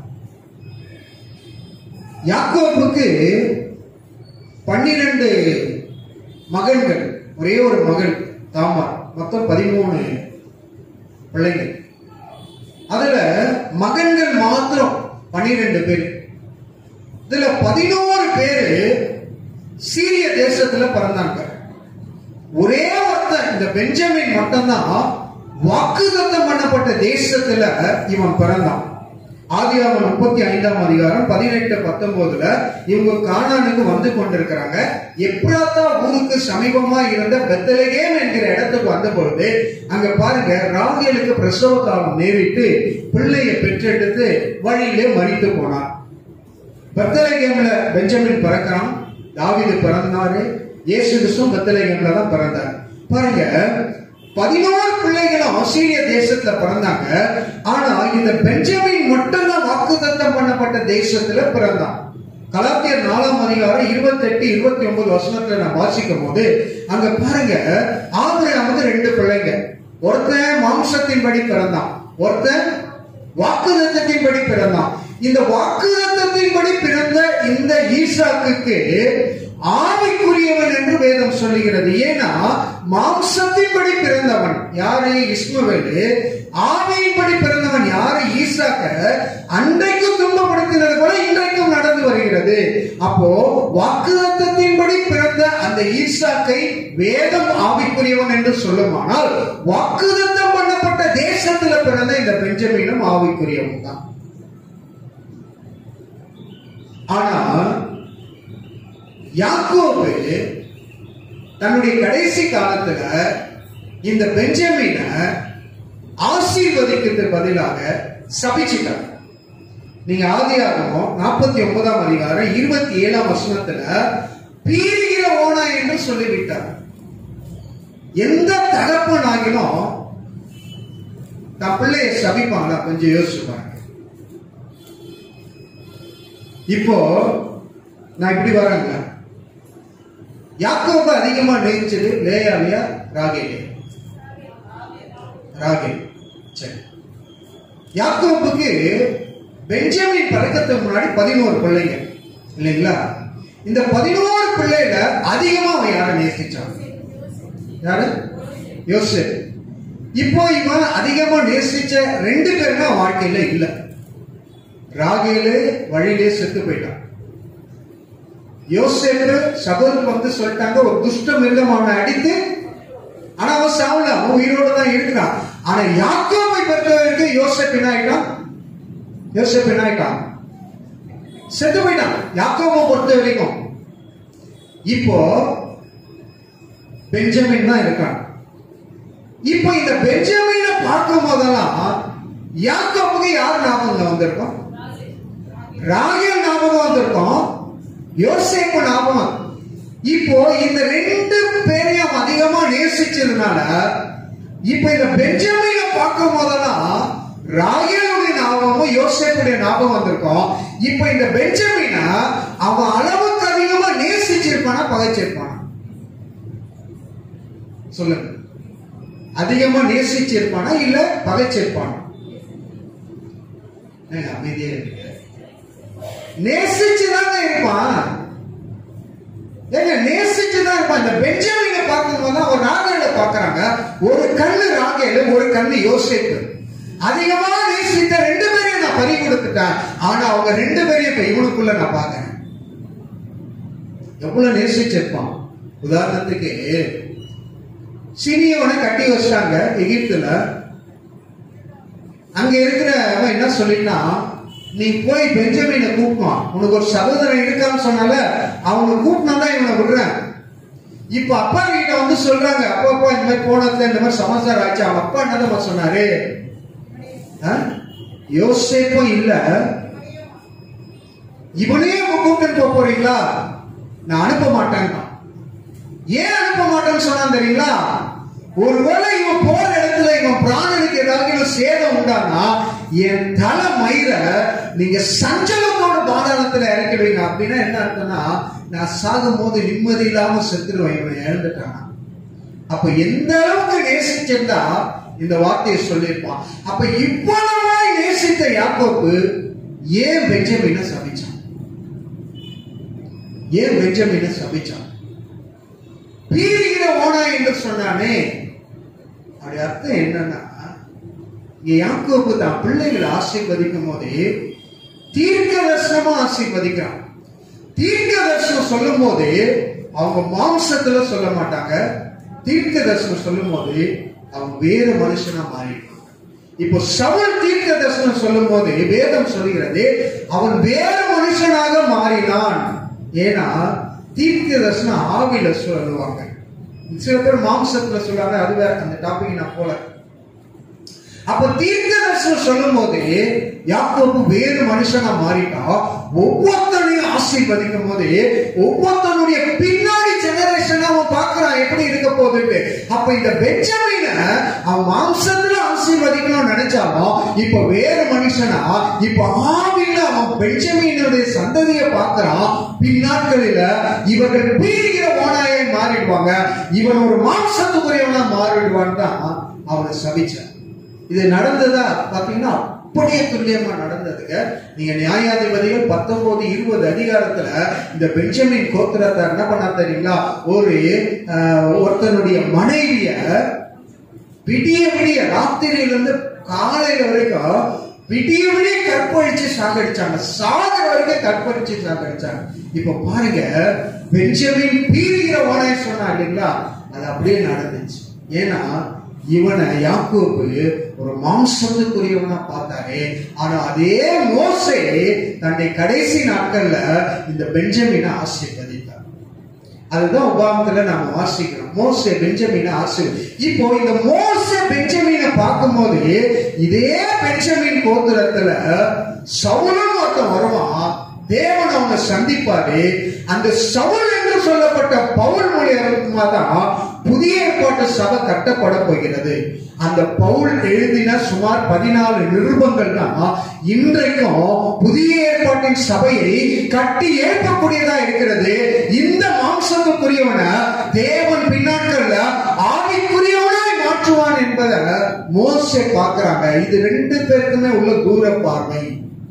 யாக்கோபுக்கு பன்னிரண்டு மகன்கள், ஒரே ஒரு மகள் தாமார், மொத்தம் பதிமூணு பிள்ளைகள். அதுல மகன்கள் மாத்திரம் பன்னிரண்டு பேர். இதுல பதினோரு பேரு சீரிய தேசத்துல பிறந்தாங்க. ஒரே ஒருத்தன் இந்த பெஞ்சமின் மட்டும்தான் வாக்குத்தத்தம் பண்ணப்பட்ட தேசத்துல இவன் பிறந்தான். ஆதியாகமம் முப்பத்தி ஐந்தாம் அதிகாரம் பதினெட்டு பத்தொன்பதுல இவங்க கானானுக்கு வந்து கொண்டிருக்கிறாங்க. எப்ராத்தா ஊருக்கு சமீபமா இருந்த பெத்லகேம் என்கிற இடத்துக்கு வந்த பொழுது அங்க பாருங்க, ராகேலுக்கு பிரசவ காலம் நேரிட்டு பிள்ளையை பெற்றெடுத்து வழியிலே மரித்து போனார். பெத்லகேம்ல பெஞ்சமின் பிறக்கிறான், தாவீது பிறந்தாரு, இயேசு கிறிஸ்து பெத்லகேம்ல தான் பிறந்தார். பாருங்க, பதினோரு பிள்ளைகளும் ஆசிரிய தேசத்துல பிறந்தாங்க. ஆனா இந்த பெஞ்சமின் மட்டும்தான் வாக்குத்தத்தம் பண்ணப்பட்ட தேசத்துல பிறந்தான். கலாத்தியர் நாலாம் அதிகாரம் இருபத்தி எட்டு இருபத்தி ஒன்பது வசனத்துல நான் வாசிக்கும் போது அங்க பாருங்க, ஆபிரகாமுக்கு ரெண்டு பிள்ளைங்க. ஒருத்தன் மாம்சத்தின்படி பிறந்தான், ஒருத்தன் வாக்குத்தத்தின்படி பிறந்தான். இந்த வாக்குத்தத்தம் மாம்சத்தின்படி பிறந்த இந்த ஈசாக்குக்கு ஆவிக்குரியவன் என்று வேதம் சொல்லுகிறது. ஏன்னா மாம்சத்தின்படி பிறந்தவன் யாரு? இஸ்மவேலு. ஆவியின்படி பிறந்தவன் யாரு? ஈசாக்க. அன்றைக்கும் துன்பப்படுத்தினது போல இன்றைக்கும் நடந்து வருகிறது. அப்போ வாக்குத்தத்தத்தின்படி பிறந்த அந்த ஈசாக்கை வேதம் ஆவிக்குரியவன் என்று சொல்லுமானால், வாக்குத்தத்தம் பண்ணப்பட்ட தேசத்துல பிறந்த இந்த பெஞ்சமினும் ஆவிக்குரியவன் தான். ஆனா யாக்கோபு தன்னுடைய கடைசி காலத்துல இந்த பெஞ்சமினை ஆசீர்வதிக்கிறது பதிலாக சபிச்சுட்டார். நீங்க ஆதியாகமம் நாற்பத்தி ஒன்பதாம் அதிகாரம் இருபத்தி ஏழாம் வசனத்துல பீரிகிற ஓனா என்று சொல்லிவிட்டார். எந்த தகப்பன் ஆகினோம் தன் பிள்ளையை சபிப்பாங்களா? கொஞ்சம் யோசிச்சு பாருங்க. இப்போ நான் இப்படி வரேங்க. யாக்கோபு அதிகமா நேசிச்சது லேயாலியா ராகேலியா? ராகேல். சரி, யாக்கோபுக்கு பெஞ்சமின் பிறக்கத்துக்கு முன்னாடி பதினோரு பிள்ளைங்க இல்லைங்களா? இந்த பதினோரு பிள்ளைல அதிகமா அவன் யாரை நேசிச்சான்? யாரு? யோசேப்பு. இப்போ இவன் அதிகமா நேசிச்ச ரெண்டு பேருமே வாழ்க்கையில இல்ல. ராகேலு வழியிலே செத்து போயிட்டான். யோசேப்பு சகோதரர் வந்து சொல்லிட்டாங்க, ஒரு துஷ்ட மிருகம் அவனை அடித்து, ஆனா அவன் சாவல, அவன் உயிரோடு தான் இருக்கிறான். ஆனா யாக்கோபை பொறுத்தவரைக்கு யோசேப்பு என்ன ஆயிட்டான்? யோசேப்பு என்ன ஆயிட்டான்? செத்து போயிட்டான். யாக்கோபை பொறுத்த வரைக்கும் இப்போ பெஞ்சமின் தான் இருக்கான். இப்போ இந்த பெஞ்சமினை பார்க்கும் போதெல்லாம் யாக்கோபுக்கு யார் ஞாபகம் வந்திருக்கும்? ராகேல் ஞாபகம் வந்திருக்கும், யோசேப்பு ஞாபகம். இப்போ இந்த ரெண்டு பேரையும் அதிகமா நேசிச்சதுனால இப்ப இந்த பெஞ்சமினை பார்க்கும் போதெல்லாம் ராகேலுடைய ஞாபகமும் யோசேப்புடைய ஞாபகம் வந்திருக்கும். இப்ப இந்த பெஞ்சமினை அவன் அளவுக்கு அதிகமா நேசிச்சிருப்பானா பகைச்சிருப்பானா? சொல்லுங்க. அதிகமா நேசிச்சிருப்பானா இல்ல பகைச்சிருப்பானா? அமைதியா இருக்கு. நேசிச்சுதாங்க இருப்பான். ஏங்க நேசிச்சுதான் இருப்பான். இந்த பெஞ்சமினை பார்க்கும் போது ஒரு ராகேலை பார்க்கறாங்க. ஒரு கண்ணு ராகேலு, ஒரு கண்ணு யோசேப்பு. அதிகமா நேசித்த ரெண்டு பேரையும் நான் பறி கொடுத்துட்டேன். ஆனா அவங்க ரெண்டு பேரையும் இப்ப இவனுக்குள்ள நான் பாக்கிறேன். எவ்வளவு நேசிச்சிருப்பான். உதாரணத்துக்கு சினியவனை கட்டி வச்சாங்க எகிப்துல. அங்க இருக்கிற அவன் என்ன சொல்லினா, நீ போய் பெஞ்சமினை கூப்பிடுவான், உனக்கு ஒரு சகோதரன் இருக்கான்னு சொன்னால அவனை கூப்பினா தான் இவனை விடுறேன். இப்ப அப்பா கிட்ட வந்து சொல்றாங்க, அப்பா அப்பா இந்த மாதிரி போனதுல இந்த மாதிரி சமாச்சாரம் ஆச்சு. அவன் அப்பா என்னதான் சொன்னாரு? யோசேப்பும் இல்ல, இவனையும் கூப்பிட்டு போக போறீங்களா? நான் அனுப்ப மாட்டேன். ஏன் அனுப்ப மாட்டேன்னு சொன்னான் தெரியுங்களா? ஒருவேளை இவன் போற இடத்துல இவன் பிராணனுக்கு ஏதாவது சேதம் உண்டானா என் தலை மயிர நீங்க சஞ்சலத்தோட பாதாளத்துல இறக்கிடுவீங்க. அப்படின்னா என்ன அர்த்தம்னா, நான் சாகும் போது நிம்மதி இல்லாம செத்துருவேன், இவன் இழந்துட்டானா. அப்ப எந்த அளவுக்கு நேசிச்சிருந்தா இந்த வார்த்தையை சொல்லியிருப்பான். அப்ப இவ்வளவாய் நேசித்த யாக்கோபு ஏன் பெஞ்சமினை சபிச்சான்? ஏன் பெஞ்சமினை சபிச்சான்? பீரிகிற ஓனா என்று சொன்னானே, அப்படி அர்த்தம் என்னன்னா, யாக்கோபு தான் பிள்ளைகளை ஆசீர்வதிக்கும் போதே தீர்க்க தரிசனமா ஆசீர்வதிக்கிறான். தீர்க்க தரிசனம் சொல்லும் போது அவங்க மாம்சத்துல சொல்ல மாட்டாங்க. தீர்க்க தரிசனம் சொல்லும் போது அவங்க வேறு மனுஷனா மாறிடுவாங்க. இப்போ சவுல் தீர்க்க தரிசனம் சொல்லும் போது வேதம் சொல்கிறது அவன் வேறு மனுஷனாக மாறினான். ஏன்னா தீர்க்க தரிசனம் ஆவில சொல்லுவாங்க, சில பேர் மாம்சத்துல சொல்றாங்க. அது வேற, அந்த டாபிக் நான் போல. அப்ப தீர்க்க தரிசனம் சொல்லும் போது யாக்கோபு வேறு மனுஷனா மாறிட்டா, ஒவ்வொருத்தனையும் ஆசீர்வதிக்கும் போது ஒவ்வொருத்தனுடைய பின்னாடி ஜெனரேஷன் அவன் பார்க்கிறான் எப்படி இருக்க போகுது. அப்ப இந்த பெஞ்சமினை அவன் மாம்சத்துல ஆசீர்வதிக்கணும்னு நினைச்சாலும் இப்ப வேறு மனுஷனா, இப்ப ஆவில அவன் பெஞ்சமினுடைய சந்ததியை பார்க்கிறான். பின்னாட்களில இவர்கள் பீரிகிற ஓனாயை மாறிடுவாங்க, இவன் ஒரு மாம்சத்துக்குரியவனா மாறிடுவான் தான் அவனை சபிச்சான். இது நடந்ததா பாத்தீங்கன்னா அப்படியே துல்லியமா நடந்ததுங்க. நீங்க நியாயாதிபதிகள் பத்தொன்பது இருபது அதிகாரத்துல இந்த பெஞ்சமின் கோத்திரத்தை என்ன பண்ணா தெரியுங்களா, ஒரு ஒருத்தனுடைய மனைவிய விடிய விடிய ராத்திரியில இருந்து காலையில வரைக்கும் விடிய விடிய கற்பழிச்சு சாகடிச்சாங்க, சாகர வரைக்கும் கற்பழிச்சு சாகடிச்சாங்க. இப்ப பாருங்க, பெஞ்சமின் பீரிகிறவனே சொன்னா இல்லைங்களா, அது அப்படியே நடந்துச்சு. ஏன்னா இவனை யாக்கோபு ஒரு மாம்சத்துக்குரியவனா பார்த்தாரே, ஆனா அதே மோசே தன்னை கடைசி நாட்கள்ல இந்த பெஞ்சமினை ஆசீர்வதித்தார். அதுதான் உபாகமத்துல நாம வாசிக்கிறோம். மோசே பெஞ்சமினை ஆசீர்வதி. இப்போ இந்த மோசே பெஞ்சமினை பார்க்கும்போது இதே பெஞ்சமின் கோத்திரத்துல சவுலும் ஒருத்தன் வருவான், தேவன் அவங்க சந்திப்பாரு. அந்த சவுல் என்று சொல்லப்பட்ட பவுல் மூலியமா தான் புதிய ஏற்பாட்டு சபை கட்டப்பட போகிறது. அந்த பவுல் எழுதின சுமார் பதினாலு நிருபங்கள் தான் இன்றைக்கும் புதிய ஏற்பாட்டின் சபையை கட்டி ஏற்பக்கூடியதா இருக்கிறது. இந்த மாம்சத்துக்குரியவன தேவன் பின்னாட்கள்ல ஆவிக்குரியவனாய் மாற்றுவான் என்பதை மோசே பார்க்கிறாங்க. இது ரெண்டு பேருக்குமே உள்ள தூர பார்வை.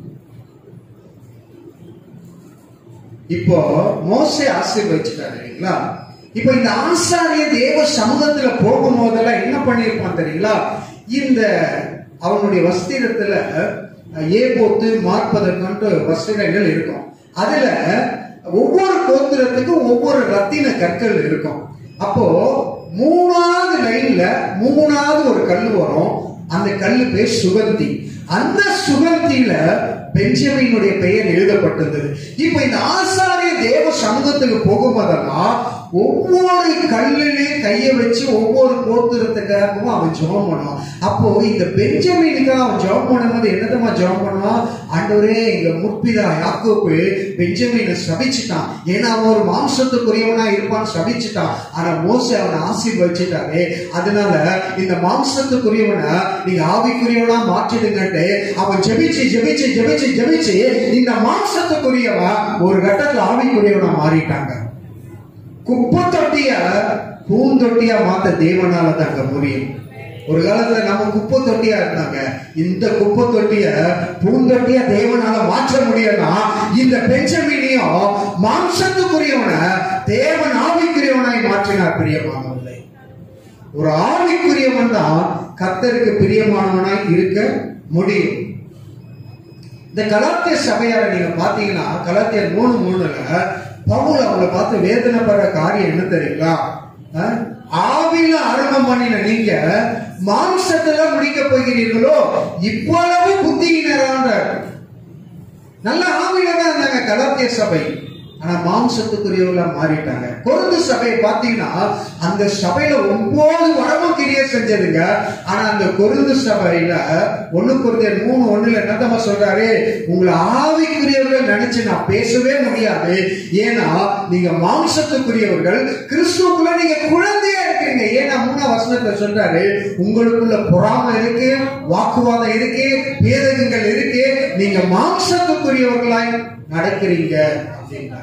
இப்போ மோசே ஆசீர்வதிச்சுட்டாரு இல்லைங்களா. இப்ப இந்த ஆசாரிய தேவ சமூகத்துல போகும் போதெல்லாம் என்ன பண்ணிருப்பான் தெரியுங்களா, இந்த அவனுடைய வஸ்திரத்துல ஏபோத்து மார்பதற்கு வஸ்திரங்கள் இருக்கும். அதுல ஒவ்வொரு கோத்திரத்துக்கும் ஒவ்வொரு ரத்தின கற்கள் இருக்கும். அப்போ மூணாவது லைன்ல மூணாவது ஒரு கல் வரும். அந்த கல்லு பேர் சுகந்தி. அந்த சுகந்தியில பெஞ்சமினுடைய பெயர் எழுதப்பட்டது. இப்ப இந்த ஆசாரிய தேவ சமூகத்துக்கு போகும்போதெல்லாம் ஒவ்வொரு கல்லுலையும் கைய வச்சு ஒவ்வொரு கோத்திரத்துக்காகவும் அவன் ஜெபம் பண்ணுவான். அப்போ இந்த பெஞ்சமினுக்காக அவன் ஜெபம் பண்ணும்போது என்னதமா ஜெபம் பண்ணுவான், ஆண்டவரே எங்க முற்பிதா யாக்கோபு பெஞ்சமினை சபிச்சுட்டான், ஏன்னா அவன் ஒரு மாம்சத்துக்குரியவனா இருப்பான்னு சபிச்சுட்டான். ஆனா மோசே அவனை ஆசீர்வதிச்சுட்டாரு. அதனால இந்த மாம்சத்துக்குரியவனை நீங்க ஆவிக்குரியவனா மாற்றிடுங்கட்டு அவன் ஜெபிச்சு ஜெபிச்சு ஜெபிச்சு ஜெபிச்சு இந்த மாம்சத்துக்குரியவன் ஒரு கட்டத்துல ஆவிக்குரியவனா மாறிட்டாங்க. குப்பை தொட்டிய பூந்தொட்டியா மாத்த தேவனால தாங்க முடியும். ஒரு காலத்துல நம்ம குப்பை தொட்டியா இருந்தாங்க, இந்த குப்பை தொட்டிய பூந்தொட்டியா தேவனால மாற்ற முடியும்னா இந்த பெஞ்சமினையும் மாம்சத்துக்குரியவன தேவன் ஆவிக்குரியவனாய் மாற்றினார். பிரியமானவர்களே, ஒரு ஆவிக்குரியவன் தான் கர்த்தருக்கு பிரியமானவனாய் இருக்க முடியும். இந்த கலாத்திய சபையார நீங்க பாத்தீங்கன்னா கலாத்தியர் மூணு மூணுல பவுல் அவங்களை பார்த்து வேதனைப்படுற காரியம் என்ன தெரியுங்களா, ஆவியில ஆரம்பம் பண்ணின நீங்க மாம்சத்துல முடிக்க போகிறீர்களோ, இவ்வளவு புத்தியினரான நல்ல ஆவியில தான் இருந்தாங்க கலாத்திய சபை, ஆனா மாம்சத்துக்குரியவர்களா மாறிட்டாங்க. கொரிந்து சபையை பாத்தீங்கன்னா அந்த சபையில ஒன்பது வரமும் கிரியை செஞ்சதுங்க. ஆனா அந்த கொரிந்து சபையில ஒண்ணு கொரிந்தியர் மூணு ஒண்ணுல என்னதமா சொல்றாரு, உங்களை ஆவிக்குரியவர்கள் நினைச்சு நான் பேசவே முடியாது, ஏன்னா நீங்க மாம்சத்துக்குரியவர்கள், கிறிஸ்துவுக்குள்ள நீங்க குழந்தையா இருக்கீங்க. ஏன்னா மூணாம் வசனத்தை சொல்றாரு, உங்களுக்குள்ள பொறாமை இருக்கு, வாக்குவாதம் இருக்கு, பேதகங்கள் இருக்கு, நீங்க மாம்சத்துக்குரியவர்களாய் நடக்கிறீங்க அப்படின்னா.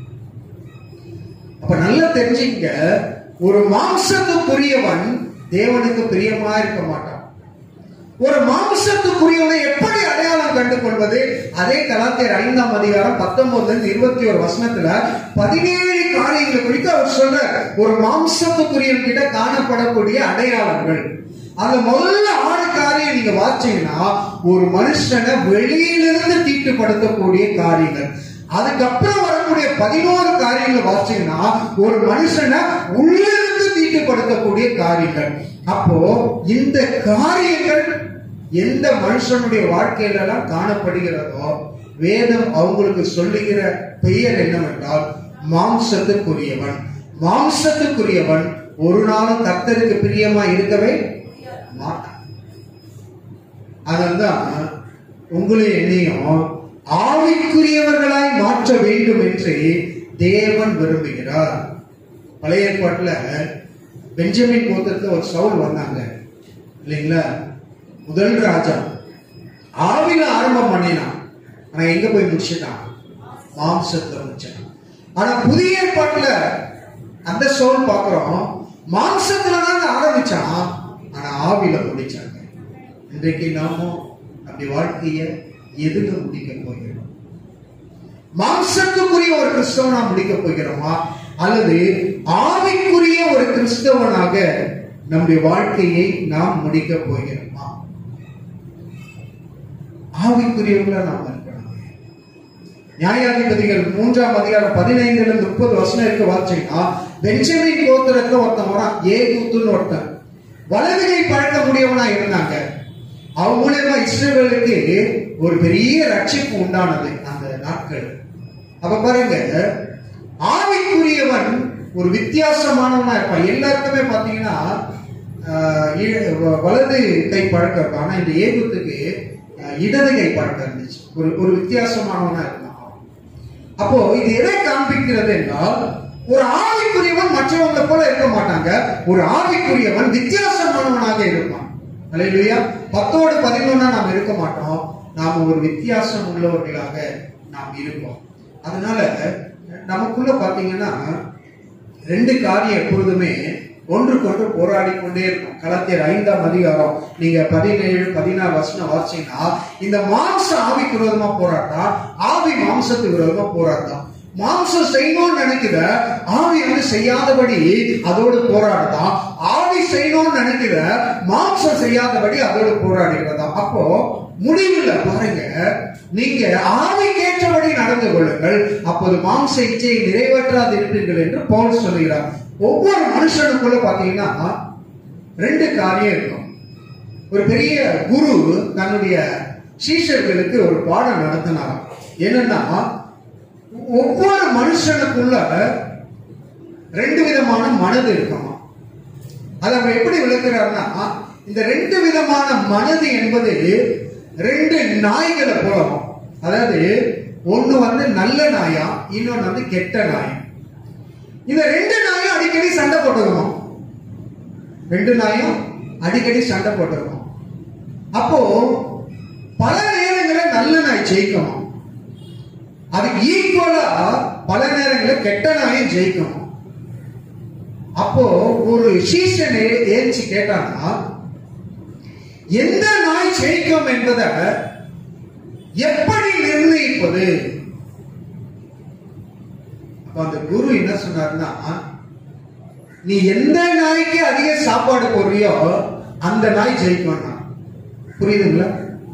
அப்ப நல்லா தெரிஞ்சுங்க, ஒரு மாம்சத்துக்குரியவன் தேவனுக்கு பிரியமா இருக்க மாட்டான். ஒரு மாம்சத்துக்குரியவனை எப்படி அடையாளம் கண்டு கொள்வது? அதே கலாத்தியர் ஐந்தாம் அதிகாரம் பத்தொன்பதுல இருந்து இருபத்தி ஒரு வசனத்துல பதினேழு காரியங்களை குறித்து அவர் சொல்ற ஒரு மாம்சத்துக்குரியவன் கிட்ட காணப்படக்கூடிய அடையாளங்கள். அந்த முதல்ல ஆறு காரியம் நீங்க வாச்சீங்கன்னா ஒரு மனுஷனை வெளியிலிருந்து தீட்டுப்படுத்தக்கூடிய காரியங்கள். அதுக்கப்புறம் வரக்கூடிய பதினோரு காரியங்களை வாசிங்கன்னா ஒரு மனுஷனை உள்ளிருந்து தீட்டுப்படுத்தக்கூடிய காரியங்கள். அப்போ இந்த காரியங்கள் எந்த மனுஷனுடைய வாழ்க்கையில எல்லாம் காணப்படுகிறதோ வேதம் அவங்களுக்கு சொல்லுகிற பெயர் என்னவென்றால் மாம்சத்துக்குரியவன். மாம்சத்துக்குரியவன் ஒரு நாளும் கர்த்தருக்கு பிரியமா இருக்கவே மாட்டான். அதனால்தான் உங்களை என்னையும் ஆவிக்குரியவர்களாய் மாற்ற வேண்டும் என்று தேவன் விரும்புகிறார். பழைய ஏற்பாட்டுல பெஞ்சமின் கோத்திரத்துல ஒரு சவுல் வந்தாங்க இல்லைங்களா, முதல் ராஜா. ஆவில ஆரம்பம் பண்ணினான், ஆனா எங்க போய் முடிச்சிட்டான்? மாம்சத்துல முடிச்சான். ஆனா புதிய ஏற்பாட்டுல அந்த சவுல் பாக்குறோம், மாம்சத்துல தான் ஆரம்பிச்சான், ஆனா ஆவில முடிச்சாங்க. இன்றைக்கு நாமும் அப்படி வாழ்க்கைய எதுல முடிக்க போகிறோம்? மாம்சத்துக்குரிய ஒரு கிறிஸ்தவனா முடிக்க போகிறோமா, அல்லது ஆவிக்குரிய ஒரு கிறிஸ்தவனாக நம்முடைய வாழ்க்கையை நாம் முடிக்க போகிறோமா? ஆவிக்குரியவர்களா நாம் இருக்கணும். நியாயாதிபதிகள் மூன்றாம் அதிகாரம் பதினைந்துல இருந்து முப்பது வருஷம் இருக்க வாசிச்சீங்கன்னா, பெஞ்சமின் கோத்திரத்துல ஒருத்தன் வரான், ஏகூத்துன்னு ஒருத்தன். வலதுகை பழக்க முடியவனா இருந்தாங்க. அவன் மூலமா இஸ்ரவேலுக்கு ஒரு பெரிய ரட்சிப்பு உண்டானது அந்த நாட்கள். அப்ப பாருங்க, ஆவிக்குரியவன் ஒரு வித்தியாசமானவனா இருப்பான். எல்லாருக்குமே பாத்தீங்கன்னா வலது கை பழக்கம் இருக்கும். ஆனா இந்த ஏகூத்துக்கு இடது கை பழக்கம் இருந்துச்சு. ஒரு ஒரு வித்தியாசமானவனா இருந்தான். அப்போ இது எதை காண்பிக்கிறது என்றால், ஒரு ஆவிக்குரியவன் மற்றவங்களை போல இருக்க மாட்டாங்க. ஒரு ஆவிக்குரியவன் வித்தியாசமானவனாக இருப்பான். அல்லேலூயா. பத்தோடு பதினொன்னா நாம் இருக்க மாட்டோம். நாம் ஒரு வித்தியாசம் உள்ளவர்களாக நாம் இருப்போம். அதனால நமக்குள்ள பாத்தீங்கன்னா ரெண்டு காரியம் எப்பொழுதுமே ஒன்றுக்கொன்று போராடி கொண்டே இருக்கும். கலாத்தியர் ஐந்தாம் அதிகாரம் நீங்க பதினேழு பதினாறு வருஷம் வாசிச்சீங்கன்னா, இந்த மாம்சம் ஆவிக்கு விரோதமா போராட்டா, ஆவி மாம்சத்துக்கு விரோதமா போராட்டா. மாம்சம் செய்யணும்னு நினைக்கிற ஆவி வந்து செய்யாதபடி அதோடு போராடுதா, ஆவி செய்யணும்னு நினைக்கிற மாம்சம் செய்யாதபடி அதோடு போராடுகிறதா. அப்போ முடிவுல பாருங்க, நீங்க ஆவிக்கேற்றபடி நடந்து கொள்ளுங்கள், அப்போது மாம்ச இச்சையை நிறைவேற்றாது இருப்பீர்கள் என்று பவுல் சொல்கிறார். ஒவ்வொரு மனுஷனுக்குள்ள பாத்தீங்கன்னா ரெண்டு காரியம் இருக்கும். ஒரு பெரிய குரு தன்னுடைய சீஷர்களுக்கு ஒரு பாடம் நடத்தினார். என்னன்னா, ஒவ்வொரு மனுஷனுக்குள்ள ரெண்டு விதமான மனது இருக்குமா. அதை அவர் எப்படி விளக்குறாருன்னா, இந்த ரெண்டு விதமான மனது என்பது ரெண்டு நாய்களை போலவும். அதாவது ஒண்ணு வந்து நல்ல நாயா, இன்னொன்னு வந்து கெட்ட நாயா. இந்த ரெண்டு நாயும் அடிக்கடி சண்டை போட்டுக்கணும். ரெண்டு நாயும் அடிக்கடி சண்டை போட்டுக்கணும். அப்போ பல நேரங்களில் நல்ல நாய் ஜெயிக்கணும். அதுக்கு ஈக்குவலா பல நேரங்களில் கெட்ட நாயும் ஜெயிக்கணும். அப்போ ஒரு சீசன் ஏஞ்சி கேட்டான்னா, எந்த நாய் ஜெயிக்கும் என்பதை எப்படி நிர்ணயிப்பது? அந்த குரு என்ன சொன்னார்னா, நீ எந்த நாய்க்கு அதிக சாப்பாடு போடுறியோ அந்த நாய் ஜெயிக்கும். புரியுதுங்களா?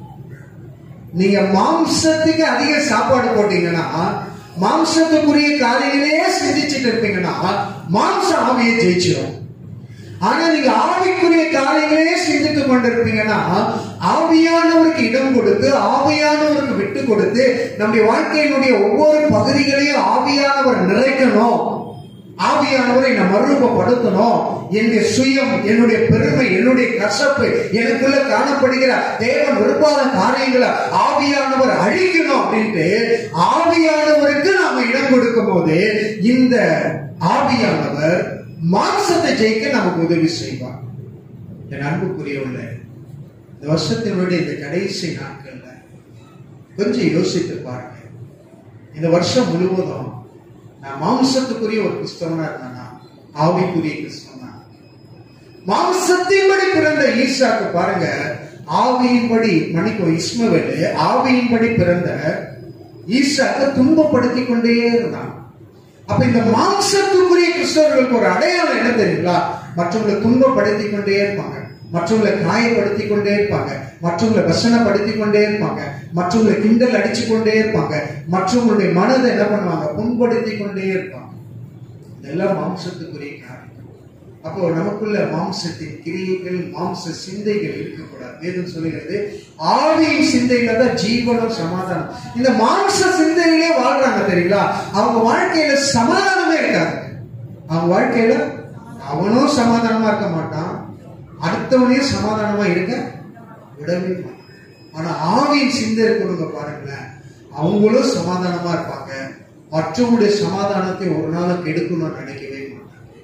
நீங்க மாம்சத்துக்கு அதிக சாப்பாடு போட்டீங்கன்னா, மாம்சத்துக்குரிய காரியங்களே சிந்திச்சுட்டு இருப்பீங்கன்னா மாம்ச ஆவியை ஜெயிச்சிடும். ஆனா நீங்க ஆவிக்குரிய காரியங்களே சிந்தித்து கொண்டிருப்பீங்கன்னா, ஆவியானவருக்கு இடம் கொடுத்து ஆவியானவருக்கு விட்டு கொடுத்து நம்முடைய வாழ்க்கையினுடைய ஒவ்வொரு பகுதிகளையும் ஆவியானவர் நிறைக்கணும், ஆவியானவரை நான் மறுரூபப்படுத்தணும். என்னுடைய சுயம், என்னுடைய பெருமை, என்னுடைய கசப்பு, எனக்குள்ள காணப்படுகிற தேவன் விரும்பாத காரியங்களை ஆவியானவர் அழிக்கணும் அப்படின்ட்டு ஆவியானவருக்கு நாம இடம் கொடுக்கும் போது இந்த ஆவியானவர் மாம்சத்தை ஜெயிக்க நமக்கு உதவி செய்வார். என் அன்புக்குரியவர்களே, இந்த வருஷத்தினுடைய இந்த கடைசி நாட்கள்ல கொஞ்சம் யோசித்து பாருங்க. இந்த வருஷம் முழுவதும் நான் மாம்சத்துக்குரிய ஒரு கிறிஸ்தவனா இருந்தானா, ஆவிக்குரிய கிறிஸ்தவனா? மாம்சத்தின்படி பிறந்த ஈசாக்கு பாருங்க, ஆவியின்படி மன்னிக்கும் இஸ்மவேல் ஆவியின்படி பிறந்த ஈசாக்கு துன்பப்படுத்தி கொண்டே இருந்தான். அப்ப இந்த மாம்சத்துக்குரிய கிறிஸ்தவர்களுக்கு ஒரு அடையாளம் என்ன தெரியுங்களா? மற்றவங்களை துன்பப்படுத்தி கொண்டே இருப்பாங்க, மற்றவங்களை காயப்படுத்தி கொண்டே இருப்பாங்க, மற்றவங்களை வசனப்படுத்தி கொண்டே இருப்பாங்க, மற்றவங்களை கிண்டல் அடிச்சு கொண்டே இருப்பாங்க, மற்றவங்களுடைய மனதை என்ன பண்ணுவாங்க, புண்படுத்தி கொண்டே இருப்பாங்க. இதெல்லாம் மாம்சத்துக்குரிய காரியம். அப்போ நமக்குள்ள மாம்சத்தின் கிரியைகள், மாம்ச சிந்தைகள் இருக்கக்கூடாது. வேதம் சொல்லுகிறது, ஆவியின் சிந்தையில தான் ஜீவனும் சமாதானம். இந்த மாம்ச சிந்தையிலே வாழ்றாங்க தெரியுங்களா, அவங்க வாழ்க்கையில சமாதானமே இருக்காது. அவங்க வாழ்க்கையில அவனும் சமாதானமா இருக்க மாட்டான், அடுத்தவனையும் சமாதானமா இருக்க விடவே மாட்டான். ஆனா ஆவியின் சிந்தை இருக்கிறவங்க பாருங்களேன், அவங்களும் சமாதானமா இருப்பாங்க, மற்றவங்களுடைய சமாதானத்தை ஒரு நாள் கெடுக்கணும்னு நினைக்கவே மாட்டாங்க,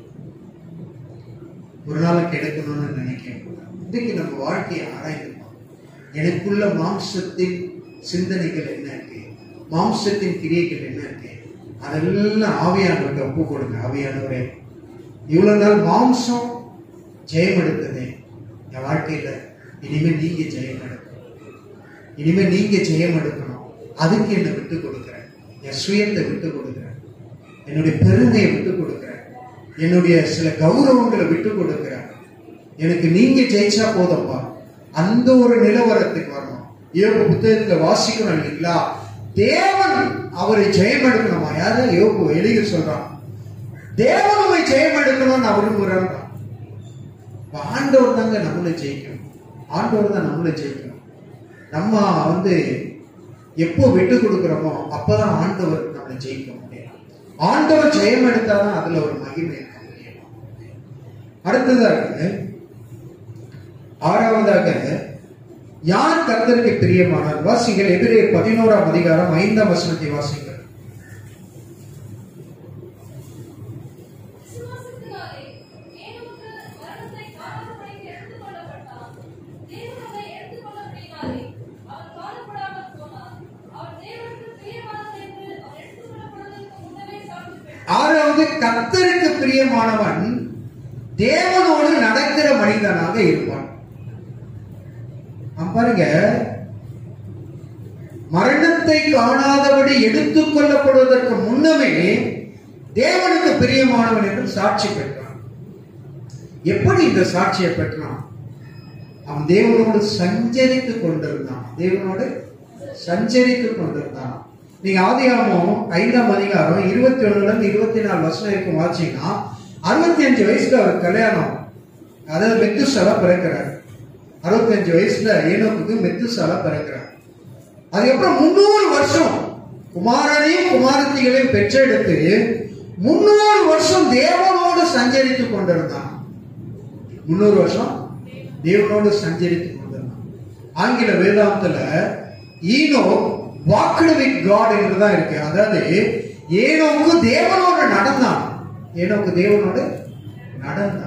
ஒரு நாள் கெடுக்கணும்னு நினைக்கவே மாட்டாங்க. இன்னைக்கு நம்ம வாழ்க்கையை ஆராய்ந்துப்போம். எனக்குள்ள மாம்சத்தின் சிந்தனைகள் என்ன இருக்கு, மாம்சத்தின் கிரியைகள் என்ன இருக்கு, அதெல்லாம் ஆவியானவர்கிட்ட ஒப்பு கொடுங்க. ஆவியானவரே, இவ்வளவு நாள் மாம்சம் ஜெயம் எடுத்ததே, என் வாழ்க்கையில இனிமே நீங்க ஜெயம் எடுக்கணும், இனிமே நீங்க ஜெயம் எடுக்கணும். அதுக்கு என்னை விட்டு கொடுக்குறேன், என் சுயத்தை விட்டு கொடுக்குறேன், என்னுடைய பெருமையை விட்டு கொடுக்குறேன், என்னுடைய சில கௌரவங்களை விட்டு கொடுக்குறேன். எனக்கு நீங்க ஜெயிச்சா போதப்பா. அந்த ஒரு நிலவரத்துக்கு வரணும். யோபு புத்தகத்துல வாசிக்கணும் இல்லைங்களா, தேவன் அவரை ஜெயம் எடுக்கணுமா? யாரு? யோபு எழுதி சொல்றான், தேவன் உண்மை ஜெயம் எடுக்கணும்னு நான் விரும்புறேன். ஆண்டவர் தாங்க நம்மளை ஜெயிக்கணும், ஆண்டவர் தான் நம்மளை ஜெயிக்கணும். நம்ம வந்து எப்போ விட்டு கொடுக்கிறோமோ அப்பதான் ஆண்டவர் நம்மளை ஜெயிக்க முடியும். ஆண்டவர் ஜெயம் எடுத்தாதான் அதுல ஒரு மகிமை இருக்க முடியும். அடுத்ததாக ஆறாவதாக யார் கர்த்தருக்கு பிரியமானார்? வாசிங்கள் எபிரேயர் பதினோராம் அதிகாரம் ஐந்தாம் வசனத்தை வாசிங்கள். ஆறாவது, கர்த்தருக்கு பிரியமானவன் தேவனோடு நடக்கிற மனிதனாக இருப்பான். பாருங்க, மரணத்தை காணாதபடி எடுத்துக் கொள்ளப்படுவதற்கு முன்னமே தேவனுக்கு பிரியமானவன் என்று சாட்சி பெற்றான். எப்படி இந்த சாட்சியை பெற்றான்? அவன் தேவனோடு சஞ்சரித்துக் கொண்டிருந்தான், தேவனோடு சஞ்சரித்துக் கொண்டிருந்தான். நீங்க ஆதியாகமம் ஐந்தாம் அதிகாரம் இருபத்தி ஒண்ணுல இருந்து இருபத்தி நாலு வருஷம் இருக்கும் வாட்சிங்கன்னா, அறுபத்தி அஞ்சு வயசுல அவர் கல்யாணம், அதாவது மெத்துசாலா பிறக்கிறார். அறுபத்தி அஞ்சு வயசுல ஏனோக்குக்கு மெத்துசாலா பிறக்கிறார். அதுக்கப்புறம் முன்னூறு வருஷம் குமாரனையும் குமாரத்திகளையும் பெற்றெடுத்து முன்னூறு வருஷம் தேவனோடு சஞ்சரித்துக் கொண்டிருந்தான். முன்னூறு வருஷம் தேவனோடு சஞ்சரித்துக் கொண்டிருந்தான். ஆங்கில வேதாந்தத்துல ஈனோ வாக்டு வித் காட் என்றுதான் இருக்கு. அதாவது ஏனோக்கு தேவனோடு நடந்தான், ஏனோக்கு தேவனோடு நடந்தான்.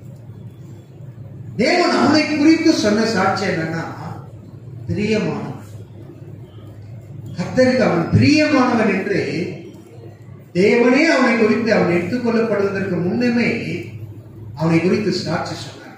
தேவன் அவனை குறித்து சொன்ன சாட்சி என்னன்னா, பிரியமானவன். கர்த்தருக்கு அவன் பிரியமானவன் என்று தேவனே அவனை குறித்து அவன் எடுத்துக் கொள்ளப்படுவதற்கு முன்னமே அவனை குறித்து சாட்சி சொன்னார்.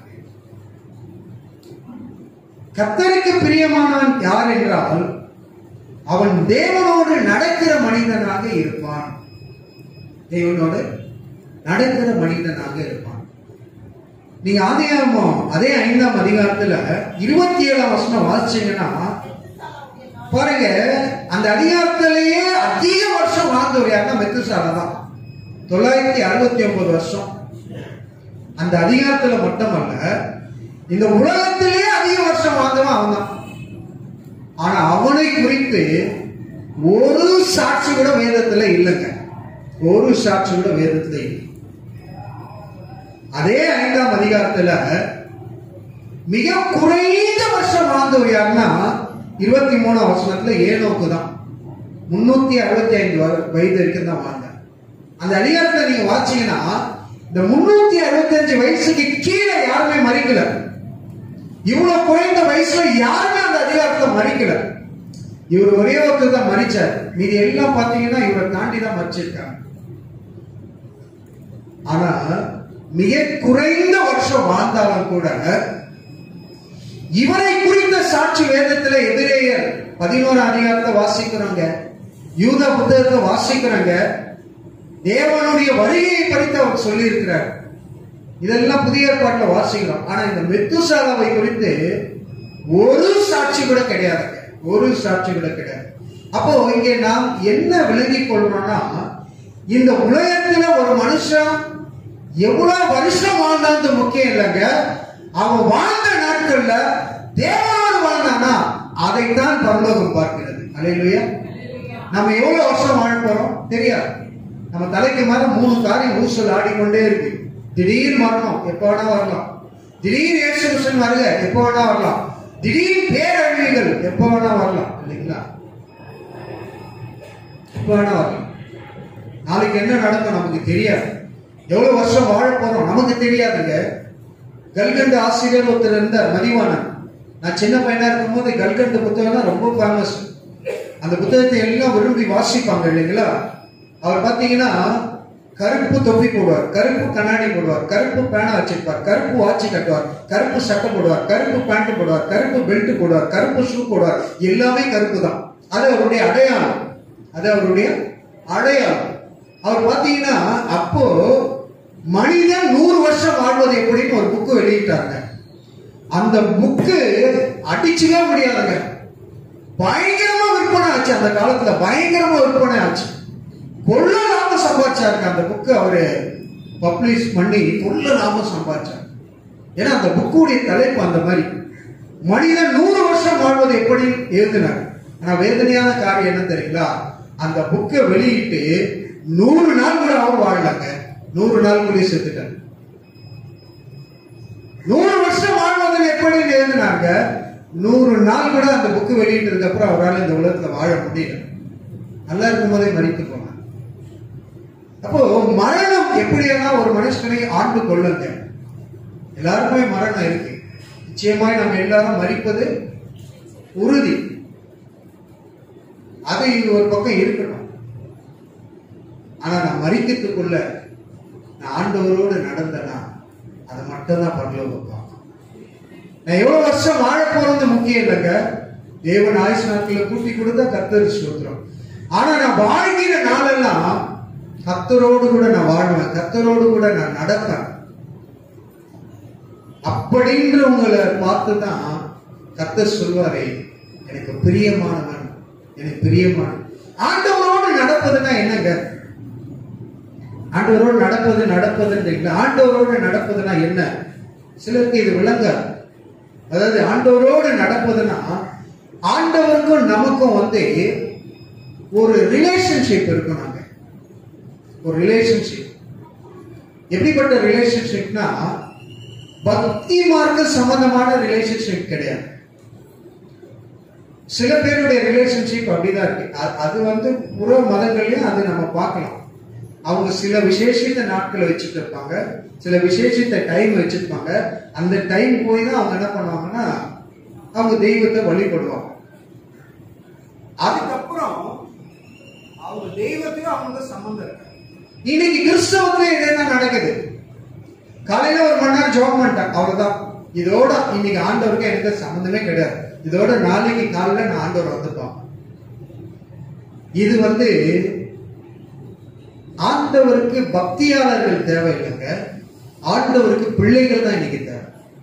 கர்த்தருக்கு பிரியமானவன் யார் என்றால் அவன் தேவனோடு நடக்கிற மனிதனாக இருப்பான். தேவனோடு நடக்கிற மனிதனாக இருப்பான். நீங்க ஆதியாகமம் அதே ஐந்தாம் அதிகாரத்துல இருபத்தி ஏழாம் வசனம் வாசிச்சீங்கன்னா பாருங்க, அந்த அதிகாரத்திலேயே அதிக வருஷம் வாழ்ந்தவர் யாருன்னா மெத்துசாலா தான். தொள்ளாயிரத்தி அறுபத்தி ஒன்பது வருஷம். அந்த அதிகாரத்துல மட்டுமல்ல, இந்த உலகத்திலேயே அதிக வருஷம் வாழ்ந்தவன் அவன் தான். ஆனா அவனை குறித்து ஒரு சாட்சி கூட வேதத்துல இல்லைங்க, ஒரு சாட்சி கூட வேதத்துல இல்லை. அதே ஐந்தாம் அதிகாரத்துல மிக குறைந்த வருஷம் வாழ்ந்தவர் யாருன்னா இருபத்தி மூணாம் வசனத்துல ஏனோக்கு தான். முன்னூத்தி அறுபத்தி ஐந்து வயது வரைக்கும் தான் வாழ்ந்தார். அந்த அதிகாரத்துல நீங்க வாச்சீங்கன்னா இந்த முன்னூத்தி அறுபத்தி அஞ்சு வயசுக்கு கீழே யாருமே மறிக்கல. இவ்வளவு குறைந்த வயசுல யாருமே அந்த அதிகாரத்தை மறிக்கல. இவர் ஒரே ஒருத்தர் தான் மறிச்சார். மீதி எல்லாம் பாத்தீங்கன்னா இவரை தாண்டி தான் மறிச்சிருக்காங்க. ஆனா மிக குறைந்த வருஷம் வாழ்ந்தாலும் கூட இவரை குறித்த சாட்சி வேதத்துல எபிரேயர் பதினோராம் அதிகாரத்தை வாசிக்கிறாங்க, யூதா புத்தகத்தை வாசிக்கிறாங்க. தேவனுடைய வருகையை பற்றி அவர் சொல்லி இருக்கிறார். இதெல்லாம் புதிய ஏற்பாட்டில் வாசிக்கிறோம். ஆனா இந்த மெத்துசாலாவை குறித்து ஒரு சாட்சி கூட கிடையாது, ஒரு சாட்சி கூட கிடையாது. அப்போ இங்கே நாம் என்ன விளங்கிக் கொள்றோம்னா, இந்த உலகத்துல ஒரு மனுஷன் எவ்வளவு வருஷம் வாழ்ந்தது முக்கியம் இல்லைங்க. அவன் வாழ்ந்த நாட்கள்ல தேவனோடு வாழ்ந்தானா அதைத்தான் பரலோகம் பார்க்கிறது. அல்லேலூயா. நம்ம எவ்வளவு வருஷம் வாழ போறோம் தெரியாது. நம்ம தலைக்கு மேல மூணு காரியம் ஊசல் ஆடிக்கொண்டே இருக்கு. திடீர் மரணம் எப்ப வேணா வரலாம், திடீர் இயேசு கிறிஸ்து வருகை எப்ப வேணா வரலாம், திடீர் பேரழிவுகள் எப்ப வேணா வரலாம், இல்லைங்களா? எப்ப வேணா வரலாம். நாளைக்கு என்ன நடக்கும் நமக்கு தெரியாது. எவ்வளவு வருஷம் வாழ போறோம் நமக்கு தெரியாதுங்க. கல்கண்டு ஆசிரியர் ஒருத்தர் இருந்தார், மதிவானன். நான் சின்ன பையனா இருக்கும் போது கல்கண்டு புத்தகம் ரொம்ப ஃபேமஸ். அந்த புத்தகத்தை எல்லாம் விரும்பி வாசிப்பாங்க, இல்லைங்களா? அவர் பாத்தீங்கன்னா கருப்பு தொப்பி போடுவார், கருப்பு கண்ணாடி போடுவார், கருப்பு பேனா வச்சிருப்பார், கருப்பு வாட்சி கட்டுவார், கருப்பு சட்டை போடுவார், கருப்பு பேண்ட் போடுவார், கருப்பு பெல்ட் போடுவார், கருப்பு ஷூ போடுவார். எல்லாமே கருப்பு தான். அது அவருடைய அடையாளம். அது அவருடைய அடையாளம். அவர் பாத்தீங்கன்னா அப்போ மனிதன் நூறு வருஷம் வாழ்வது எப்படின்னு ஒரு புக்கு வெளியிட்டாங்க. அந்த புக்கு அடிச்சுக்கவே முடியாதுங்க. பயங்கரமா விற்பனை ஆச்சு. அந்த காலத்துல பயங்கரமா விற்பனை ஆச்சு. கொள்ள லாபம் சம்பாதிச்சாருங்க. அந்த புக்கு அவரு பப்ளிஷ் பண்ணி கொள்ள லாபம் சம்பாதிச்சார். ஏன்னா அந்த புக்குடைய தலைப்பு அந்த மாதிரி. மனிதன் நூறு வருஷம் வாழ்வது எப்படி எழுதினார். ஆனா வேதனையான காரியம் என்ன தெரியுங்களா, அந்த புக்கை வெளியிட்டு நூறு நாள் கூட அவர் வாழலாங்க. நூறு நாள் கூட செத்துட்டார். நூறு வருஷம் வாழ்வதில் எப்படி எழுதினாங்க. நூறு நாள் கூட அந்த புக்கு வெளியிட்டதுக்கு அப்புறம் அவரால் இந்த உலகத்துல வாழ முடியல. நல்லா இருக்கும் போதே மறித்து போனார். அப்போ மரணம் எப்படியெல்லாம் ஒரு மனுஷனை ஆண்டு கொள்ளுங்க. எல்லாருக்குமே மரணம் இருக்கு. நிச்சயமாய் நம்ம எல்லாரும் மறிப்பது உறுதி. அது ஒரு பக்கம் இருக்கணும். ஆனா நான் மறிக்கிறதுக்குள்ள நான் ஆண்டவரோடு நடந்தேன்னா அது மட்டும் தான் பரலோகம். நான் எவ்வளவு வருஷம் வாழ போறது முக்கியம் இல்லைங்க. தேவன் ஆயுஷ் நாட்களை கூட்டி கொடுத்தா கர்த்தர் ஸ்தோத்திரம். ஆனா நான் வாழ்கிற நாளெல்லாம் கர்த்தரோடு கூட நான் வாழ்வேன், கர்த்தரோடு கூட நான் நடப்பேன். அப்படின்ற உங்களை பார்த்துதான் கர்த்தர் சொல்வாரே, எனக்கு பிரியமானவன், எனக்கு பிரியமான. ஆண்டவரோடு நடப்பதுன்னா என்னங்க? ஆண்டவரோடு நடப்பது நடப்பதுன்றீங்களா? ஆண்டவரோடு நடப்பதுன்னா என்ன? சிலருக்கு இது விளங்க. அதாவது ஆண்டவரோடு நடப்பதுன்னா ஆண்டவருக்கும் நமக்கும் வந்து ஒரு ரிலேஷன்ஷிப் இருக்கும். நாங்க ஒரு ரிலேஷன்ஷிப். எப்படிப்பட்ட ரிலேஷன்ஷிப்னா பக்தி மார்க்க சம்பந்தமான ரிலேஷன்ஷிப் கிடையாது. சில பேருடைய ரிலேஷன்ஷிப் அப்படிதான் இருக்கு. அது வந்து புற மதங்களையும் அது நம்ம பார்க்கலாம். அவங்க சில விசேஷித்த நாட்களை வச்சுட்டு இருப்பாங்க, சில விசேஷித்த டைம் வச்சிருப்பாங்க. அந்த டைம் போய் தான் அவங்க என்ன பண்ணுவாங்கன்னா அவங்க தெய்வத்தை வழிபடுவாங்க. அதுக்கப்புறம் அவங்க தெய்வத்தையும் அவங்க சம்பந்தம் இருக்கு. இன்னைக்கு கிறிஸ்தவத்துல இதெல்லாம் நடக்குது. காலையில ஒரு மணி நேரம் ஜெபம் பண்ணிட்டாங்க, அவ்வளவுதான். இதோட இன்னைக்கு ஆண்டவருக்கு எனக்கு சம்பந்தமே கிடையாது. இதோட நாளைக்கு காலையில நான் ஆண்டவர் வந்துட்டோம். இது வந்து ஆண்டவருக்கு பக்தியாளர்கள் தேவையில்லைங்க. ஆண்டவருக்கு பிள்ளைகள் தான் இன்னைக்கு தேவை.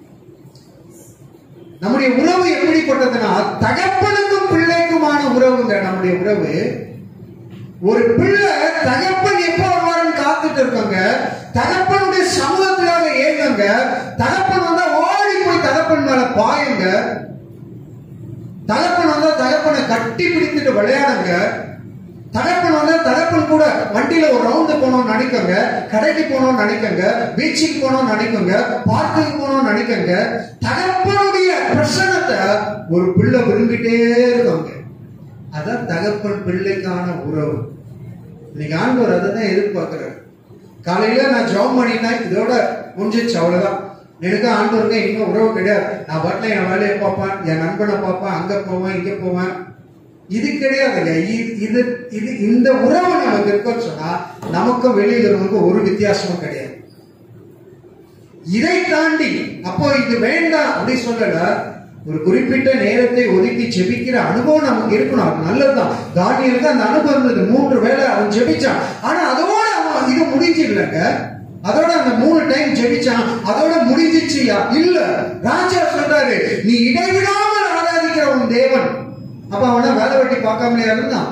நம்முடைய உறவு எப்படிப்பட்டதுன்னா தகப்பனுக்கும் பிள்ளைக்குமான உறவுங்க. நம்முடைய உறவு ஒரு பிள்ளை தகப்பன் எப்ப வருவாருன்னு காத்துட்டு இருக்காங்க. தகப்பனுடைய சமூகத்துக்காக ஏங்குங்க. தகப்பன் வந்தா ஓடி போய் தகப்பன் மேல பாயுங்க. தகப்பன் வந்தா தகப்பனை கட்டி பிடித்துட்டு விளையாடுங்க. தகப்பன் வந்தா தகப்பன் கூட வண்டியில ஒரு ரவுண்டு போனோம்னு நினைக்கங்க, கடைக்கு போனோம்னு நினைக்கங்க, பீச்சுக்கு போனோம்னு நினைக்கங்க, பார்க்குக்கு போனோம்னு நினைக்கங்க. தகப்பனுடைய பிரசனத்தை ஒரு பிள்ளை விரும்பிட்டே இருக்காங்க. அதான் தகப்பன் பிள்ளைக்கான உறவு. இன்னைக்கு ஆண்டவர் அதை தான் எதிர்பார்க்கிறார். காலையில நான் ஜாப் பண்ணினா இதோட முடிஞ்சிச்சு, அவ்வளவுதான். எனக்கு ஆண்டவருங்க இன்னும் உறவு கிடையாது. நான் பாட்டில என் வேலையை பார்ப்பேன், என் நண்பனை பார்ப்பேன், அங்க போவேன், இங்க போவேன். இது கிடையாதுங்க. இது இது இந்த உறவு நமக்கு இருக்குன்னு சொன்னா நமக்கும் வெளியிடறவங்களுக்கும் ஒரு வித்தியாசமும் கிடையாது. இதை தாண்டி அப்போ இது வேண்டாம் அப்படி சொல்லல. ஒரு குறிப்பிட்ட நேரத்தை ஒதுக்கி ஜெபிக்கிற அனுபவம் நமக்கு இருக்கணும். அது நல்லதுதான். தானியலுக்கு அந்த அனுபவம் இருந்தது. மூன்று வேளை அவன் ஜெபிச்சான். ஆனா அதோட அவன் இது முடிஞ்சு இல்லைங்க. அதோட அந்த மூணு டைம் ஜெபிச்சான், அதோட முடிஞ்சிச்சியா? இல்ல. ராஜா சொல்றாரு, நீ இடைவிடாமல் ஆராதிக்கிற உன் தேவன். அப்ப அவனா வேலை வெட்டி பார்க்காமலே இருந்தான்.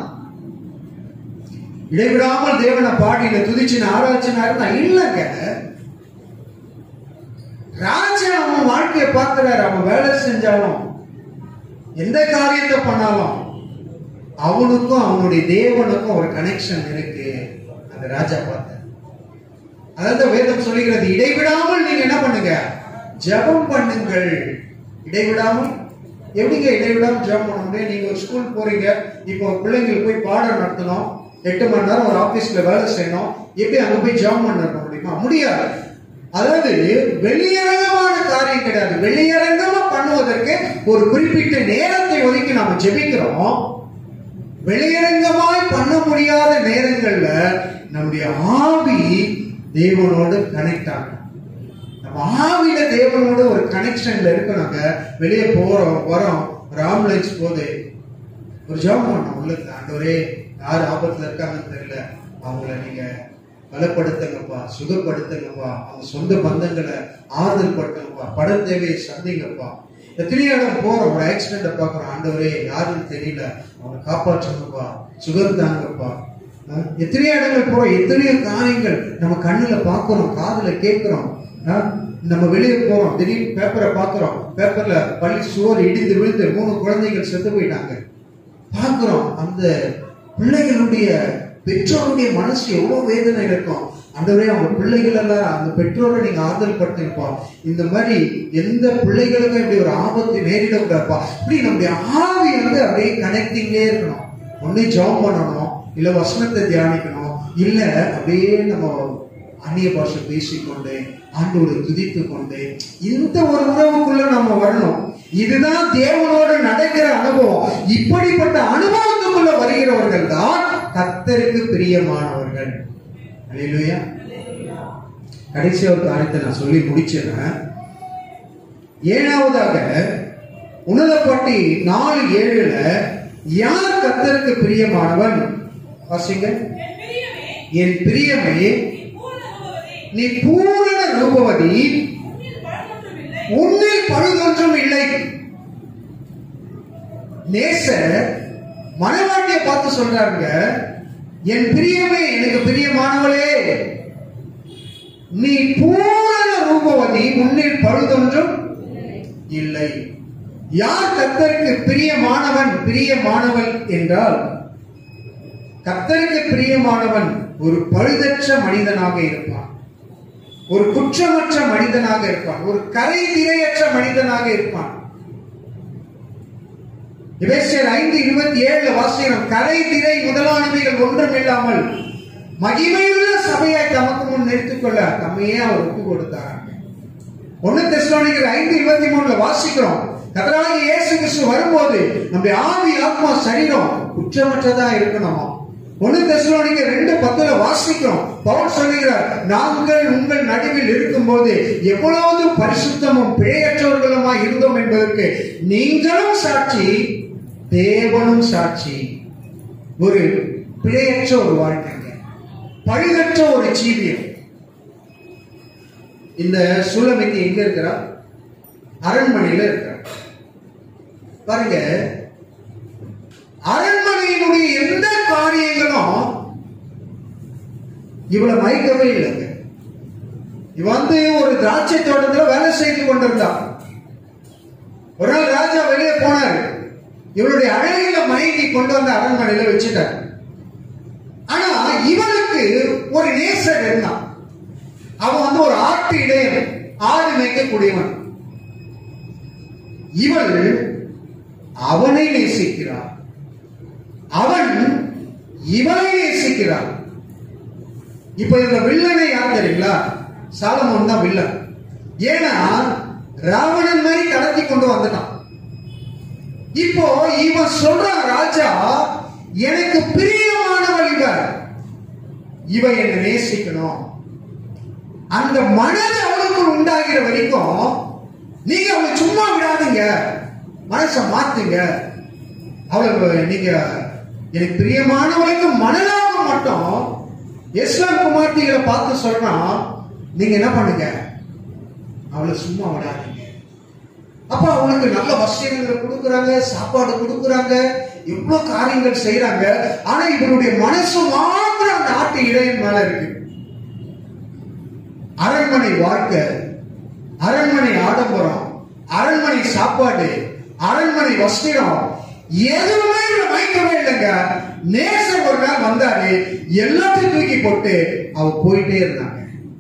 இடைவிடாமல் தேவனை பாடின துதிச்சு ஆராய்ச்சினா இருந்தான். இல்லங்க, ராஜா அவன் வாழ்க்கையை பார்க்கிறாரு. அவன் வேலை செஞ்சாலும் எந்த காரியத்தை பண்ணாலும் அவனுக்கும் அவனுடைய தேவனுக்கும் ஒரு கனெக்ஷன் இருக்கு. அந்த ராஜா பார்த்த அதாவது வேதம் சொல்லுகிறது, இடைவிடாமல் நீங்க என்ன பண்ணுங்க, ஜெபம் பண்ணுங்கள். இடைவிடாமல் எப்படிங்க இடைவிடாமல் ஜெபம் பண்ண முடியும்? நீங்க ஒரு ஸ்கூல் போறீங்க, இப்போ பிள்ளைங்களுக்கு போய் பாடம் நடத்தணும், எட்டு மணி நேரம் ஒரு ஆபீஸ்ல வேலை செய்யணும், எப்படி அங்க போய் ஜெபம் பண்ண முடியுமா? முடியாது. அதாவது வெளியரங்கமான காரியம் கிடையாது. வெளியரங்கமா பண்ணுவதற்கு ஒரு குறிப்பிட்ட நேரத்தை ஒதுக்கி நாம ஜெபிக்கிறோம். வெளியரங்கமாய் பண்ண முடியாத நேரங்கள்ல நம்முடைய ஆவி தேவனோடு கனெக்ட் ஆகும். நம்ம ஆவியில தேவனோட ஒரு கனெக்ஷன்ல இருக்கணுங்க. வெளியே போறோம் வரோம், ஒரு ஆம்புலன்ஸ் போது ஒரு ஜாப் பண்ணோம் உள்ளத்துல, ஆண்டவரே யார் ஆபத்துல இருக்காங்கன்னு தெரியல, அவங்கள நீங்க பலப்படுத்துங்கப்பா, சுகப்படுத்துங்கப்பா, அவங்க சொந்த பந்தங்களை ஆறுதல் படுத்துங்கப்பா, பட தேவையை சந்திங்கப்பா. எத்தனையோ இடம் போறோம், ஒரு ஆக்சிடென்ட பாக்குறோம், ஆண்டவரே யாருன்னு தெரியல, அவங்களை காப்பாற்றுங்கப்பா, சுகம் தாங்கப்பா. எத்தனையோ இடங்கள் போறோம், எத்தனையோ காரியங்கள் நம்ம கண்ணுல பாக்குறோம், காதுல கேட்கிறோம். நம்ம வெளியே போறோம், திடீர்னு பேப்பரை பாக்குறோம், பேப்பர்ல பள்ளி சுவர் இடிந்து விழுந்து மூணு குழந்தைகள் செத்து போயிட்டாங்க. பாக்குறோம், அந்த பிள்ளைகளுடைய பெற்றோருடைய மனசு எவ்வளவு வேதனை இருக்கும். ஆண்டவரே அவங்க பிள்ளைகள் எல்லாம் அந்த பெற்றோரை நீங்க ஆறுதல் படுத்திருப்போம். இந்த மாதிரி எந்த பிள்ளைகளுக்கும் இப்படி ஒரு ஆபத்து நேரிடக்கூடாதுப்பா. இப்படி நம்முடைய ஆவி வந்து அப்படியே கனெக்டிங்லே இருக்கணும். ஒண்ணு ஜெபம் பண்ணணும், இல்ல வசனத்தை தியானிக்கணும், இல்ல அப்படியே நம்ம அந்நிய பாஷை பேசிக்கொண்டு ஆண்டோடு துதித்து கொண்டு இந்த ஒரு உறவுக்குள்ள நம்ம வரணும். இதுதான் தேவனோடு நடக்கிற அனுபவம். இப்படிப்பட்ட அனுபவத்துக்குள்ள வருகிறவர்கள் தான் கர்த்தருக்கு பிரியமானவர்கள். அல்லேலூயா. கடைசி ஒரு காரியத்தை நான் சொல்லி முடிச்சிடறேன். ஏழாவதாக உன்னதப்பாட்டி நாலு ஏழுல யார் கர்த்தருக்கு பிரியமானவன்? வாசிங்க. என் பிரியமே நீ பூரண ரூபவதி, உன்னில் பழுதொன்றும் இல்லை. நேசர் மனவாட்டிய பார்த்து சொல்றாங்க, என் பிரியமே எனக்கு பிரியமானவளே, நீ பூரண ரூபவதி, உன்னில் பழுதொன்றும் இல்லை. யார் கர்த்தருக்கு பிரியமானவன் பிரியமானவள் என்றால், கர்த்தருக்கு பிரியமானவன் ஒரு பழுதற்ற மனிதனாக இருப்பான், ஒரு குற்றமற்ற மனிதனாக இருப்பான், ஒரு கரை திரையற்ற மனிதனாக இருப்பான். எபேசியர் ஐந்து இருபத்தி ஏழுல வாசிக்கிறோம், கரை திரை முதலானவைகள் ஒன்றும் இல்லாமல் மகிமையுள்ள சபையாய் தமக்கு முன் நிறுத்திக் கொள்ள தம்மையே அவர் ஒப்பு கொடுத்தார். ஒன்னு தெசலோனிக்கர் ஐந்து இருபத்தி மூணுல வாசிக்கிறோம், கர்த்தராகிய இயேசு கிறிஸ்து வரும்போது நம்முடைய ஆவி ஆத்மா சரீரம் குற்றமற்றதா இருக்கணுமா. ஒன்னு தெசலோனிக்கர் ரெண்டு பத்துல வாசிக்கிறோம், பவுல் சொல்லுகிறார், நாங்கள் உங்கள் நடுவில் இருக்கும் போது எவ்வளவு பரிசுத்தமும் பிழையற்றவர்களுமா இருந்தோம் என்பதற்கு நீங்களும் சாட்சி, தேவனும் சாட்சி. ஒரு பிழையற்ற ஒரு வாழ்க்கைங்க, பழுதற்ற ஒரு ஜீவியம். இந்த சுலமிக்கு எங்க இருக்கிறார்? அரண்மனையில இருக்கிறார். பாருங்க, அரண்மனையினுடைய எந்த காரியங்களும் இவ்வளவு மயக்கவே இல்லைங்க. இவ வந்து ஒரு திராட்சை தோட்டத்துல வேலை செய்து கொண்டிருந்தா. ஒரு நாள் ராஜா வெளியே போனார், இவளுடைய அழகில மயங்கி கொண்டு வந்து அரண்மனையில வச்சுட்டார். ஆனா இவனுக்கு ஒரு நேசர் இருந்தான். அவன் வந்து ஒரு ஆட்டு இடையன், ஆடு மேய்க்கக்கூடியவன். இவள் அவனை நேசிக்கிறார், அவன் இவனை நேசிக்கிறான். இப்ப இந்த வில்லனை யார் தெரியுங்களா? சாலமோன் தான் வில்லன். ஏன்னா ராவணன் மாதிரி கடத்தி கொண்டு வந்துட்டான். இப்போ இவன் சொல்றான், ராஜா எனக்கு பிரியமானவள் இவ, இவ என்னை நேசிக்கணும். அந்த மனது அவளுக்கு உண்டாகிற வரைக்கும் நீங்க அவளை சும்மா விடாதீங்க, மனசை மாத்துங்க. அவளை நீங்க எனக்கு பிரியமானவளுக்கு மனதாக மட்டும் இஸ்லாம் குமார்த்திகளை பார்த்து சொல்றான், நீங்க என்ன பண்ணுங்க, அவளை சும்மா விடாதீங்க. அப்ப அவளுக்கு நல்ல வசதிகளை கொடுக்குறாங்க, சாப்பாடு கொடுக்குறாங்க, எவ்வளவு காரியங்கள் செய்யறாங்க. ஆனா இவருடைய மனசு மாத்திரம் அந்த ஆட்டு இடையன் மேல இருக்கு. அரண்மனை வாழ்க்கை, அரண்மனை ஆடம்பரம், அரண்மனை சாப்பாடு, அரண்மனை வஸ்திரம் எதுவுமே மயக்கவே இல்லைங்க. நேசர் ஒரு நாள் வந்தாரு, எல்லாத்தையும் தூக்கி போட்டு அவ போயிட்டே இருந்தாங்க.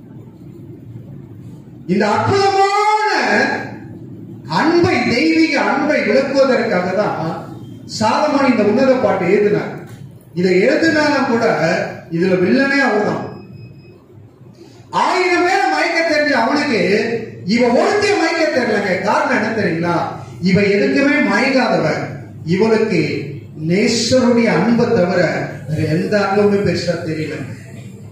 இந்த அற்புதமான அன்பை, தெய்வீக அன்பை விளக்குவதற்காக தான் சாலமோன் இந்த உன்னத பாட்டு எழுதினார். இதை எழுதினாலும் கூட இதுல வில்லனே அவர்தான். ஆயிரம் பேரை மயக்க தெரிஞ்ச அவனுக்கு இவ ஒருத்தைய மயக்க தெரியலங்க. காரணம் என்ன தெரியுங்களா? இவ எதுக்குமே மயங்காதவன். இவளுக்கு நேசருடைய அன்பை தவிர வேற எந்த அன்புமே பெருசா தெரியல.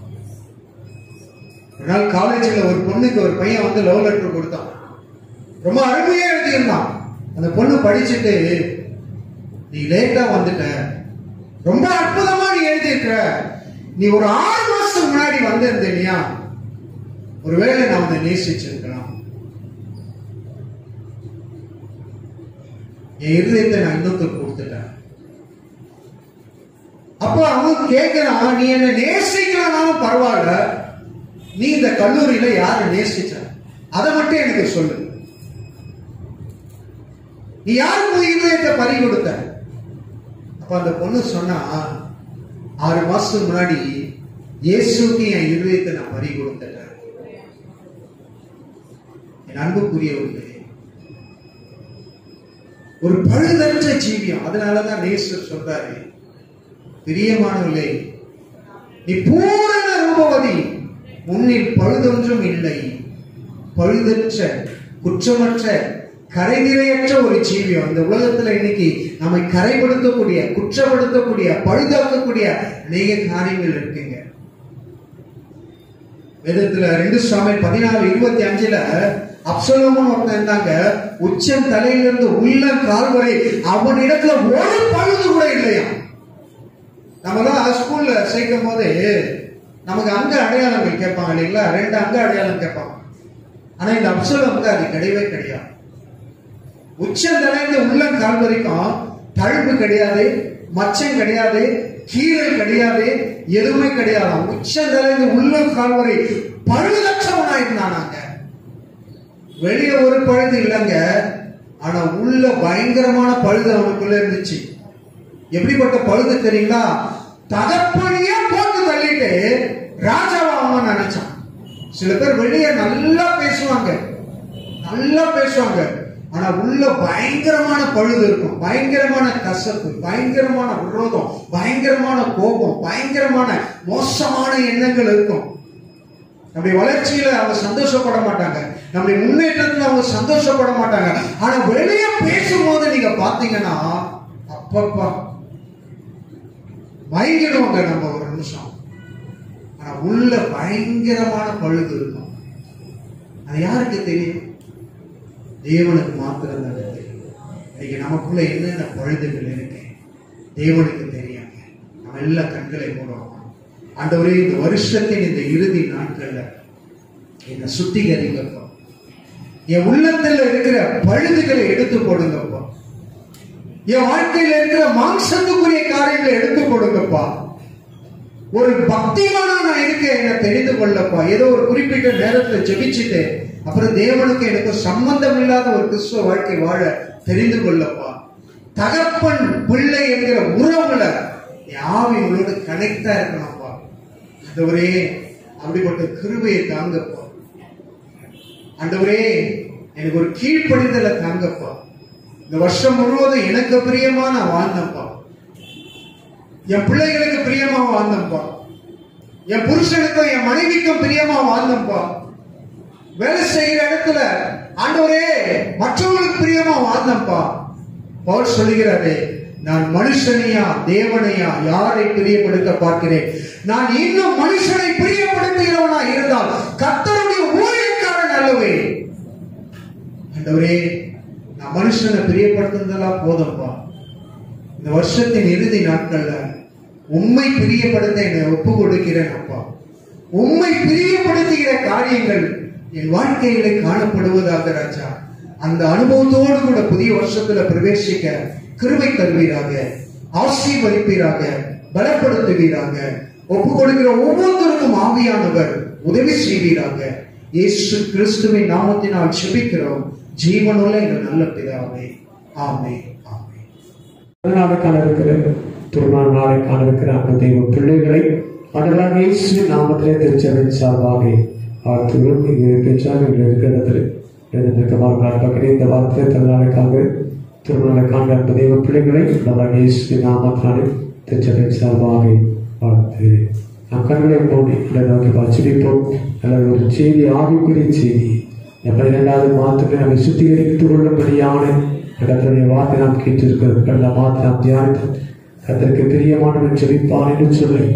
ஒரு நாள் காலேஜில் ஒரு பொண்ணுக்கு ஒரு பையன் வந்து லவ் லெட்டர் கொடுத்தான். ரொம்ப அருமையா எழுதியிருந்தான். அந்த பொண்ணு படிச்சுட்டு, நீ லேட்டா வந்துட்ட, ரொம்ப அற்புதமா நீ எழுதியிருக்க, நீ ஒரு ஆறு மாசத்துக்கு முன்னாடி வந்திருந்தேனியா, ஒருவேளை நான் வந்து நேசிச்சிருக்கலாம், என் இருதயத்தை நான் இன்னொருத்தருக்கு கொடுத்துட்டேன். அப்ப அவன் கேட்கிறான், நீ என்ன நேசிக்கலனாலும் பரவாயில்ல, நீ இந்த கல்லூரியில யாரை நேசிச்ச அதை மட்டும் எனக்கு சொல்லு, நீ யாருக்கு இருதயத்தை பறி கொடுத்த? அப்ப அந்த பொண்ணு சொன்னா, ஆறு மாசத்துக்கு முன்னாடி இயேசுக்கு என் இருதயத்தை நான் பறி கொடுத்துட்டேன். என் அன்புக்குரியவர்களே, ஒரு பழுதற்ற ஜீவியம். அதனாலதான் நேசர் சொல்றாரு, பிரியமானவர்களே, நீ பூரண ரூபவதி, உன்னில் பழுதொன்றும் இல்லை, பழுதற்ற குற்றமற்ற கரைநிறையற்ற ஒரு ஜீவியம். இந்த உலகத்துல இன்னைக்கு நம்மை கரைப்படுத்தக்கூடிய, குற்றப்படுத்தக்கூடிய, பழுதாக்கக்கூடிய அநேக காரியங்கள் இருக்குங்க. வேதத்துல ரெண்டு சாமுவேல் பதினாலு இருபத்தி அஞ்சுல அப்சலோமும் ஒருத்தன் இருந்தாங்க. உச்சம் தலையிலிருந்து உள்ள கால் வரை அவனிடத்துல ஒரு பழுது கூட இல்லையா. நம்ம தான் ஸ்கூல்ல சேர்க்கும் போது நமக்கு அங்க அடையாளங்கள் கேட்பாங்க இல்லைங்களா, ரெண்டு அங்க அடையாளம் கேட்பாங்க. ஆனா இந்த அப்சலோமுக்கு அது கிடையவே கிடையாது. உச்சம் தலைந்து உள்ள கால் வரைக்கும் தழும்பு கிடையாது, மச்சம் கிடையாது, கீரல் கிடையாது, எதுவுமே கிடையாது. உச்சம் தலைந்து உள்ள கால் வரை பழுதற்றவனா இருந்தானாங்க. வெளியே ஒரு பழுது இல்லைங்க, ஆனா உள்ள பயங்கரமான பழுது அவனுக்குள்ள இருந்துச்சு. எப்படிப்பட்ட பழுது தெரியுங்களா? தகப்பனையே போட்டு தள்ளிட்டு ராஜாவா அவன் நினைச்சான். சில பேர் வெளியே நல்லா பேசுவாங்க, நல்லா பேசுவாங்க, ஆனா உள்ள பயங்கரமான பழுது இருக்கும், பயங்கரமான கசப்பு, பயங்கரமான விரோதம், பயங்கரமான கோபம், பயங்கரமான மோசமான எண்ணங்கள் இருக்கும். நம்முடைய வளர்ச்சியில அவங்க சந்தோஷப்பட மாட்டாங்க, நம்முடைய முன்னேற்றத்துல அவங்க சந்தோஷப்பட மாட்டாங்க. ஆனா வெளியே பேசும்போது நீங்க பாத்தீங்கன்னா அப்பப்பா பயங்கரவங்க நம்ம ஒரு நிமிஷம், ஆனா உள்ள பயங்கரமான பழுது இருக்கும். அது யாருக்கு தெரியும்? தேவனுக்கு மாத்திரம் தான் தெரியும். இன்னைக்கு நமக்குள்ள என்னென்ன பழுதுகள் இருக்கு தேவனுக்கு தெரியாங்க. நம்ம எல்லா கண்களை மூடுவோம். ஆண்டவரே, இந்த வருஷத்தின் இந்த இறுதி நாட்கள்ல என்ன சுத்திகரிங்கப்பா, என் உள்ளத்துல இருக்கிற பழுதுகளை எடுத்து போடுங்கப்பா, என் வாழ்க்கையில இருக்கிற மாம்சத்துக்குரிய காரியங்களை எடுத்து போடுங்கப்பா. ஒரு பக்திமானா நான் இருக்கேன் என்ன தெரிந்து கொள்ளப்பா. ஏதோ ஒரு குறிப்பிட்ட நேரத்துல ஜெபிச்சுட்டு அப்புறம் தேவனுக்கு எனக்கு சம்பந்தம் இல்லாத ஒரு கிறிஸ்துவ வாழ்க்கை வாழ தெரிந்து கொள்ளப்பா. தகப்பன் பிள்ளை என்கிற உறவுல ஆவிகளோடு கனெக்டா இருக்கணும்ப்பா. ஆண்டவரே, அப்படிப்பட்ட கிருபையை தாங்கப்பா. ஆண்டவரே, எனக்கு ஒரு கீழ்ப்படிதலை தாங்கப்பா. இந்த வருஷம் முழுவதும் எனக்கு பிரியமா நான் வாழ்ந்தப்பா, என் பிள்ளைகளுக்கு பிரியமா வாழ்ந்தப்பா, என் புருஷனுக்கும் என் மனைவிக்கும் பிரியமா வாழ்ந்தப்பா. வேலை செய்கிற இடத்துல ஆண்டவரே மற்றவர்களுக்கு பிரியமா வாழ்ந்தப்பா. பவுல் சொல்லுகிறாரே, நான் மனுஷனையா தேவனையா யாரை பிரியப்படுத்த பார்க்கிறேன்? நான் இன்னும் மனுஷனை பிரியப்படுத்துகிறவனா இருந்தால் கர்த்தருடைய ஊழியக்காரன் அல்லவே. ஆண்டவரே, நான் மனுஷனை பிரியப்படுத்துறதெல்லாம் போதும்பா. இந்த வருஷத்தின் இறுதி நாட்கள்ல உம்மை பிரியப்படுத்த என்னை ஒப்பு கொடுக்கிறேன் அப்பா. உம்மை பிரியப்படுத்துகிற காரியங்கள் என் வாழ்க்கையில காணப்படுவதாக ராஜா. அந்த அனுபவத்தோடு கூட புதிய வருஷத்துல பிரவேசிக்க கிருபை தருவீராக, ஆசீர்வதிப்பீராக, பலப்படுத்துவீராக. ஒப்பு கொடுக்கிற ஒவ்வொருத்தருக்கும் ஆவியானவர் உதவி செய்வீராக. இயேசு கிறிஸ்துவின் நாமத்தினால் ஜெபிக்கிறோம் ஜீவனுள்ள எங்கள் நல்ல பிதாவே, ஆமென். நாளைக்கான இருக்கிற திருநாள் நாளைக்கான இருக்கிற அந்த தெய்வ பிள்ளைகளை அதெல்லாம் இயேசு நாமத்திலே திருச்சபையின் சார்பாக வாழ்த்துகிறோம். இங்கு பெற்றாக இருக்கிறது பக்கத்தில் இந்த வார்த்தை திருநாளைக்காக திருநாளைக்கான அந்த தெய்வ பிள்ளைகளை அதெல்லாம் இயேசு நாமத்தினாலே திருச்சபையின் சார்பாக வாழ்த்து. நம் கண்களை போடி இதை நோக்கி பச்சிடிப்போம். அல்லது ஒரு செய்தி, ஆவிக்குரிய செய்தி, பன்னிரெண்டாவது மாதத்துக்கு நம்மை சுத்திகரித்துக் கொள்ளும்படியான கர்த்தருடைய வார்த்தை நாம் கேட்டிருக்கிறோம். கடந்த மாதத்தை நாம் தியானித்தோம். கர்த்தருக்கு பிரியமானவன் ஜெபிப்பான் என்று சொல்லி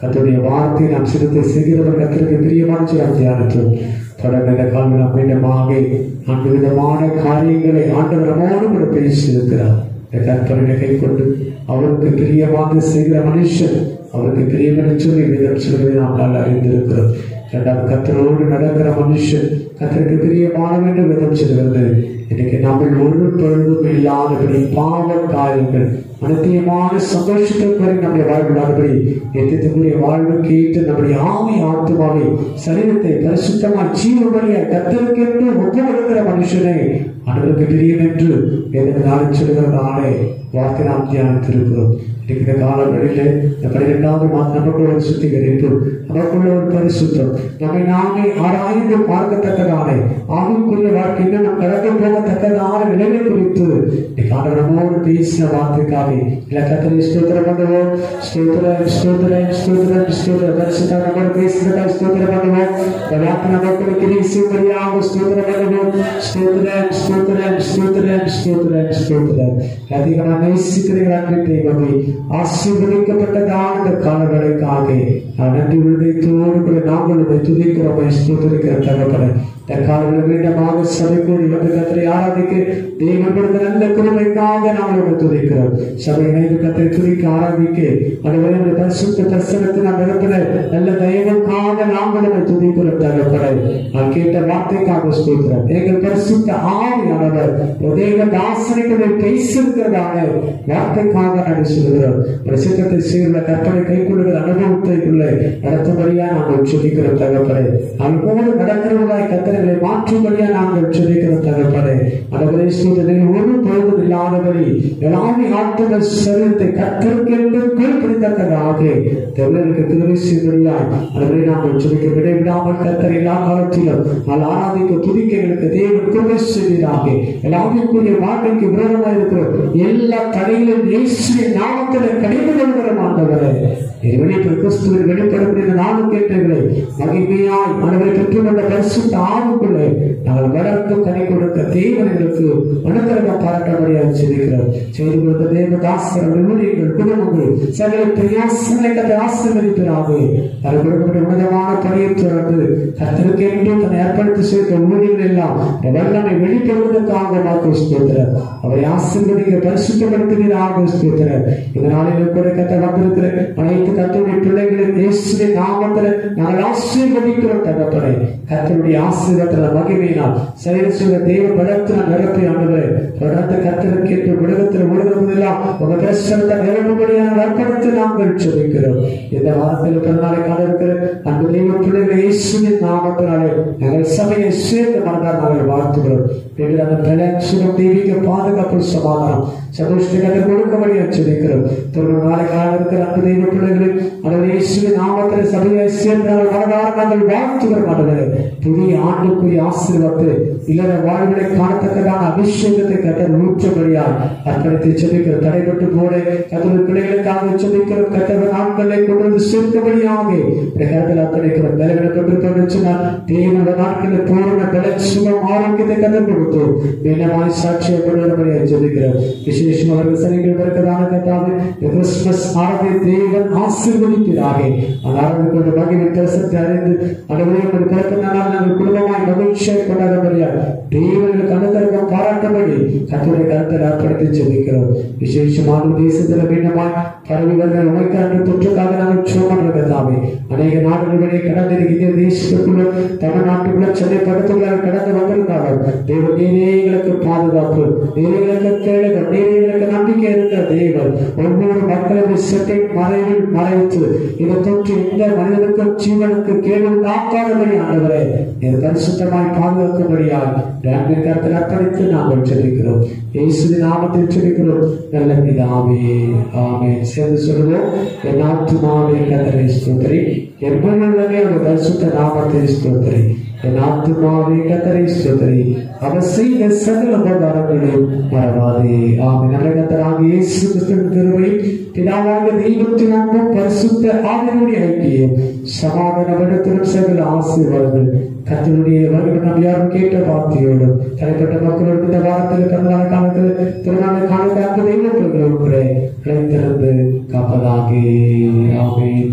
கர்த்தருடைய வார்த்தை நாம் சிறுத்தை செய்கிறவர் கர்த்தருக்கு பிரியமான நாம் தியானித்தோம். தொடர்ந்து இந்த காலம் மீண்டுமாக நான்கு விதமான காரியங்களை ஆண்டவர் நம்மோடு கூட பேசியிருக்கிறார். இந்த கற்பனை கை கொண்டு அவருக்கு பிரியமாக செய்கிற மனுஷன் அவருக்கு பிரியமென சொல்லி வேதம் சொல்வதை நாம் நல்ல அறிந்திருக்கிறோம். இரண்டாவது கர்த்தரோடு நடக்கிற மனுஷன் கர்த்தருக்கு பிரியமானவன் என்று வேதம் சொல்கிறது. இன்னைக்கு நம்ம ஒரு பொழுதும் இல்லாதபடி பாவ காரியங்கள் அனைத்தியமான சந்தோஷத்திற்கு நம்முடைய வாழ்விடாதபடி எத்தத்துக்குரிய வாழ்வு கேட்டு நம்முடைய ஆமை ஆத்மாவை சரீரத்தை பரிசுத்தமாய் ஜீவபலியாய் கர்த்தருக்கு என்று ஒப்பு கொடுக்கிற மனுஷனை அவருக்கு பிரியம் என்று வேதம் நாள் சொல்கிறதாலே வார்த்தை நாம் தியானித்திருக்கிறோம். இந்த காலங்களிலே இந்த பன்னிரெண்டாவது மாதம் நமக்குள்ள ஒரு சுத்திகரிப்பு, நமக்குள்ள ஒரு பரிசுத்தம், நம்மை நாமே ஆராய்ந்து பார்க்கத்தக்கதான ஆவிக்குரிய வாழ்க்கை நம் கடந்து போகத்தக்கதான விளைவை குறித்து நம்மோடு பேசின வார்த்தைக்காக இலக்கத்திலே ஸ்தோத்திரம் பண்ணுவோம். ஸ்தோத்திரம் ஸ்தோத்திரம் ஸ்தோத்திரம் ஸ்தோத்திரம் பரிசுத்த நம்மோடு பேசுகிறதா ஸ்தோத்திரம் பண்ணுவோம். வார்த்தை நமக்கு கிரீசும்படியாக ஸ்தோத்திரம் பண்ணுவோம். ஸ்தோத்திரம் ஸ்தோத்திரம் ஸ்தோத்திரம் ஸ்தோத்திரம் ஸ்தோத்திரம் அதிகமாக நேசிக்கிறீர்கள் தெய்வமே. ஆசீர்வதிக்கப்பட்டதான இந்த காலங்களுக்காக நான் நன்றி உள்ளதோடு நாங்கள் துதிக்கிறோம். ஸ்தோத்திரிக்கிற தகப்பன தற்காலங்கள் மீண்டமாக சபை கூடி வந்து கத்தரை ஆராதிக்க தேவன் கொடுத்த நல்ல குருமைக்காக நாங்கள் துதிக்கிறோம். சபை இணைந்து கத்தரை துதிக்க ஆராதிக்க அதுவரை பரிசுத்த தரிசனத்தை நாம் நிரப்பின நல்ல தெய்வக்காக நாங்கள் துதிக்கிறோம். தகப்பன நான் கேட்ட வார்த்தைக்காக ஸ்தோத்திரம். எங்கள் பரிசுத்த ஆவியானவர் தேவ தாசனைகளை பேசியிருக்கிறதான வார்த்தைக்காக நாங்கள் சொல்கிறோம். பிரசித்தத்தை செய்கிற கற்பனை கை கொள்ளுகிற அனுபவத்தைக்குள்ளே நடத்தும்படியா நாங்கள் சொல்லிக்கிறோம். தகப்பனை அதுபோல நடக்கிறவர்களாய் கத்தர்களை மாற்றும்படியா நாங்கள் சொல்லிக்கிறோம். தகப்பனை அதவரை சூழ்நிலை ஒரு பொழுதும் இல்லாதபடி எல்லாமே ஆற்றுகள் சரீரத்தை கத்தருக்கு என்று குறிப்பிடத்தக்கதாக தமிழருக்கு திருவை செய்யும்படியாய் அதவரை நாங்கள் சொல்லிக்க விடைவிடாமல் கத்தர் எல்லா காலத்திலும் நாள் ஆராதிக்க துதிக்கைகளுக்கு தேவன் திருவை செய்வீராக. எல்லாமே கூடிய வாழ்க்கைக்கு விரோதமாக இருக்கிற எல்லா தடைகளும் இயேசுவின் நாமத்தில் கடிந்து கொள்கிற ஆண்டவரே வெளிப்பட கிறிஸ்துவின் வெளிப்படக்கூடிய நாளும் கேட்டவர்களை மகிமையாய் மனதை பெற்றுக்கொண்ட பரிசுத்த ஆவிக்குள்ளே நாங்கள் வளர்த்து கனி கொடுக்க தேவர்களுக்கு மனத்திறக்க பாராட்டபடியாக செய்திருக்கிறோம். செய்து கொடுத்த தேவ தாசர்கள் ஊழியர்கள் குடும்பங்கள் சகல பிரயாசங்களை கத்தை ஆசீர்வதிப்பதாக அது கொடுக்கப்பட்ட உன்னதமான பணியை தொடர்ந்து கத்தருக்கு என்று தன்னை அர்ப்பணித்து சேர்த்த ஊழியர்கள் எல்லாம் வல்லமை வெளிப்படுவதற்காக வாக்கு ஸ்தோத்திரம். அவரை ஆசீர்வதிக்க பரிசுத்தப்படுத்துவதாக ஸ்தோத்திரம். இந்த நாளில் கூட கத்தை வந்திருக்கிற அனைத்து கர்த்தருடைய பிள்ளைகளின் இயேசுவின் நாமத்தில் நாங்கள் ஆசீர்வதிக்கிறோம். தகப்பனே கர்த்தருடைய ஆசீர்வாதத்தின் மகிமையினால் சரீர சுக தேவ பலத்தினால் நிரப்பி ஆண்டவரே தொடர்ந்து கர்த்தருக்கு ஏற்ற உலகத்தில் உலகமெல்லாம் உங்க பிரசனத்தை நிரப்பும்படியாக அர்ப்பணித்து நாங்கள் ஜெபிக்கிறோம். இந்த வாரத்தில் பிறநாளை காண இருக்கிற அந்த தெய்வ பிள்ளைகளை இயேசுவின் நாமத்தினாலே நாங்கள் சபையை சேர்ந்து மனதால் நாங்கள் வாழ்த்துகிறோம். அந்த பலன் சுகம் தெய்வீக பாதுகாப்பு சமாதானம் சந்தோஷத்தை கொடுக்கபடியாக ஜெபிக்கிறோம். தொடர்ந்து நாளை காண இருக்கிற அந்த தெய்வ பிள்ளைகளை அதோட இயேசுவின் நாமத்தில் சபையை சேர்ந்து மனதால் நாங்கள் வாழ்த்துகிறோம். ஆண்டவரே புதிய ஆண்டுக்குரிய ஆசீர்வாதத்தை இல்லற வாழ்விலை காணத்தக்கதான அபிஷேகத்தை கத்தர் ஊற்றபடியால் அர்ப்பணித்து ஜெபிக்கிற தடைபட்டு போட கத்தர் பிள்ளைகளுக்காக ஜெபிக்கிற கத்தர் நாட்களை கொண்டு வந்து சேர்க்கபடியாக கருத்தில் அர்ப்பணிக்கிறோம். தலைவனை சொன்னார் தேவனோட நாட்களில் பூர்ண பல சுகம் ஆரோக்கியத்தை கத்தர் கொடுத்து மீனமாய் சாட்சியப்படுவதற்காக ஜெபிக்கிறோம். விசேஷம் அவர்கள் சரிகள் வருகிறதான கத்தாவே கிறிஸ்துமஸ் ஆரம்பை தேவன் ஆசீர்வதிக்கிறாக அந்த ஆரம்பிக்கிற மகிமை தரிசனத்தை அறிந்து அனைவரையும் பிறப்பினால் நாங்கள் குடும்பமாய் மகிழ்ச்சியை கொண்டாடபடியாக தேவர்களுக்கு அனுகிரகம் பாராட்டபடி கர்த்தருடைய கருத்தில் அர்ப்பணித்து ஜெபிக்கிறோம். விசேஷமான தேசத்தில் மீண்டுமாய் பரவி வருகிற உமைக்கான தொற்றுக்காக நாங்கள் சோமன்றதாவே அநேக நாடுகளுடைய கடந்திருக்கிற தேசத்துக்குள்ள தமிழ்நாட்டுக்குள்ள சென்னை பக்கத்துக்குள்ள கடந்து வந்திருந்தார்கள். தேவ நீரேங்களுக்கு பாதுகாப்பு, நீரேங்களுக்கு கேளுங்கள், நீரேங்களுக்கு நம்பிக்கை இருக்கிற தேவன் ஒவ்வொரு மக்களுடைய சட்டை மறைவில் மறைத்து இதை தொற்று எந்த மனிதனுக்கும் ஜீவனுக்கு கேள்வி காக்காதபடி ஆண்டவரே இது பரிசுத்தமாய் பாதுகாக்கும்படியாக கருத்தில் அர்ப்பணித்து நாங்கள் ஜெபிக்கிறோம். இயேசுவின் நாமத்தில் ஜெபிக்கிறோம் நல்ல பிதாவே ஆமென். சேர்ந்து சொல்லுவோம். என் ஆத்துமாவே கர்த்தரை ஸ்தோத்திரி, என் முழுவதுமே ஒரு பரிசுத்த நாமத்தை ஸ்தோத்திரி. என் ஆத்துமாவே கர்த்தரை ஸ்தோத்திரி, அவர் செய்த சகல உபகாரங்களையும் மறவாதே. ஆமென். நம்முடைய கர்த்தராகிய இயேசு கிறிஸ்துவின் கிருபையும் பிதாவாகிய தெய்வத்தின் அன்பும் பரிசுத்த ஆவியினுடைய ஐக்கியம் சமாதானத்திலும் சகல ஆசீர்வாதங்கள் கர்த்தருடைய வருகிற நாம் யாரும் கேட்ட வார்த்தையோடு தனிப்பட்ட மக்களோடு இந்த வாரத்தில் பிறந்தநாள் காலத்தில் திருநாள் காலத்தில் அந்த தெய்வ பிள்ளைகளோடு இணைந்திருந்து காப்பதாக. ஆமென்.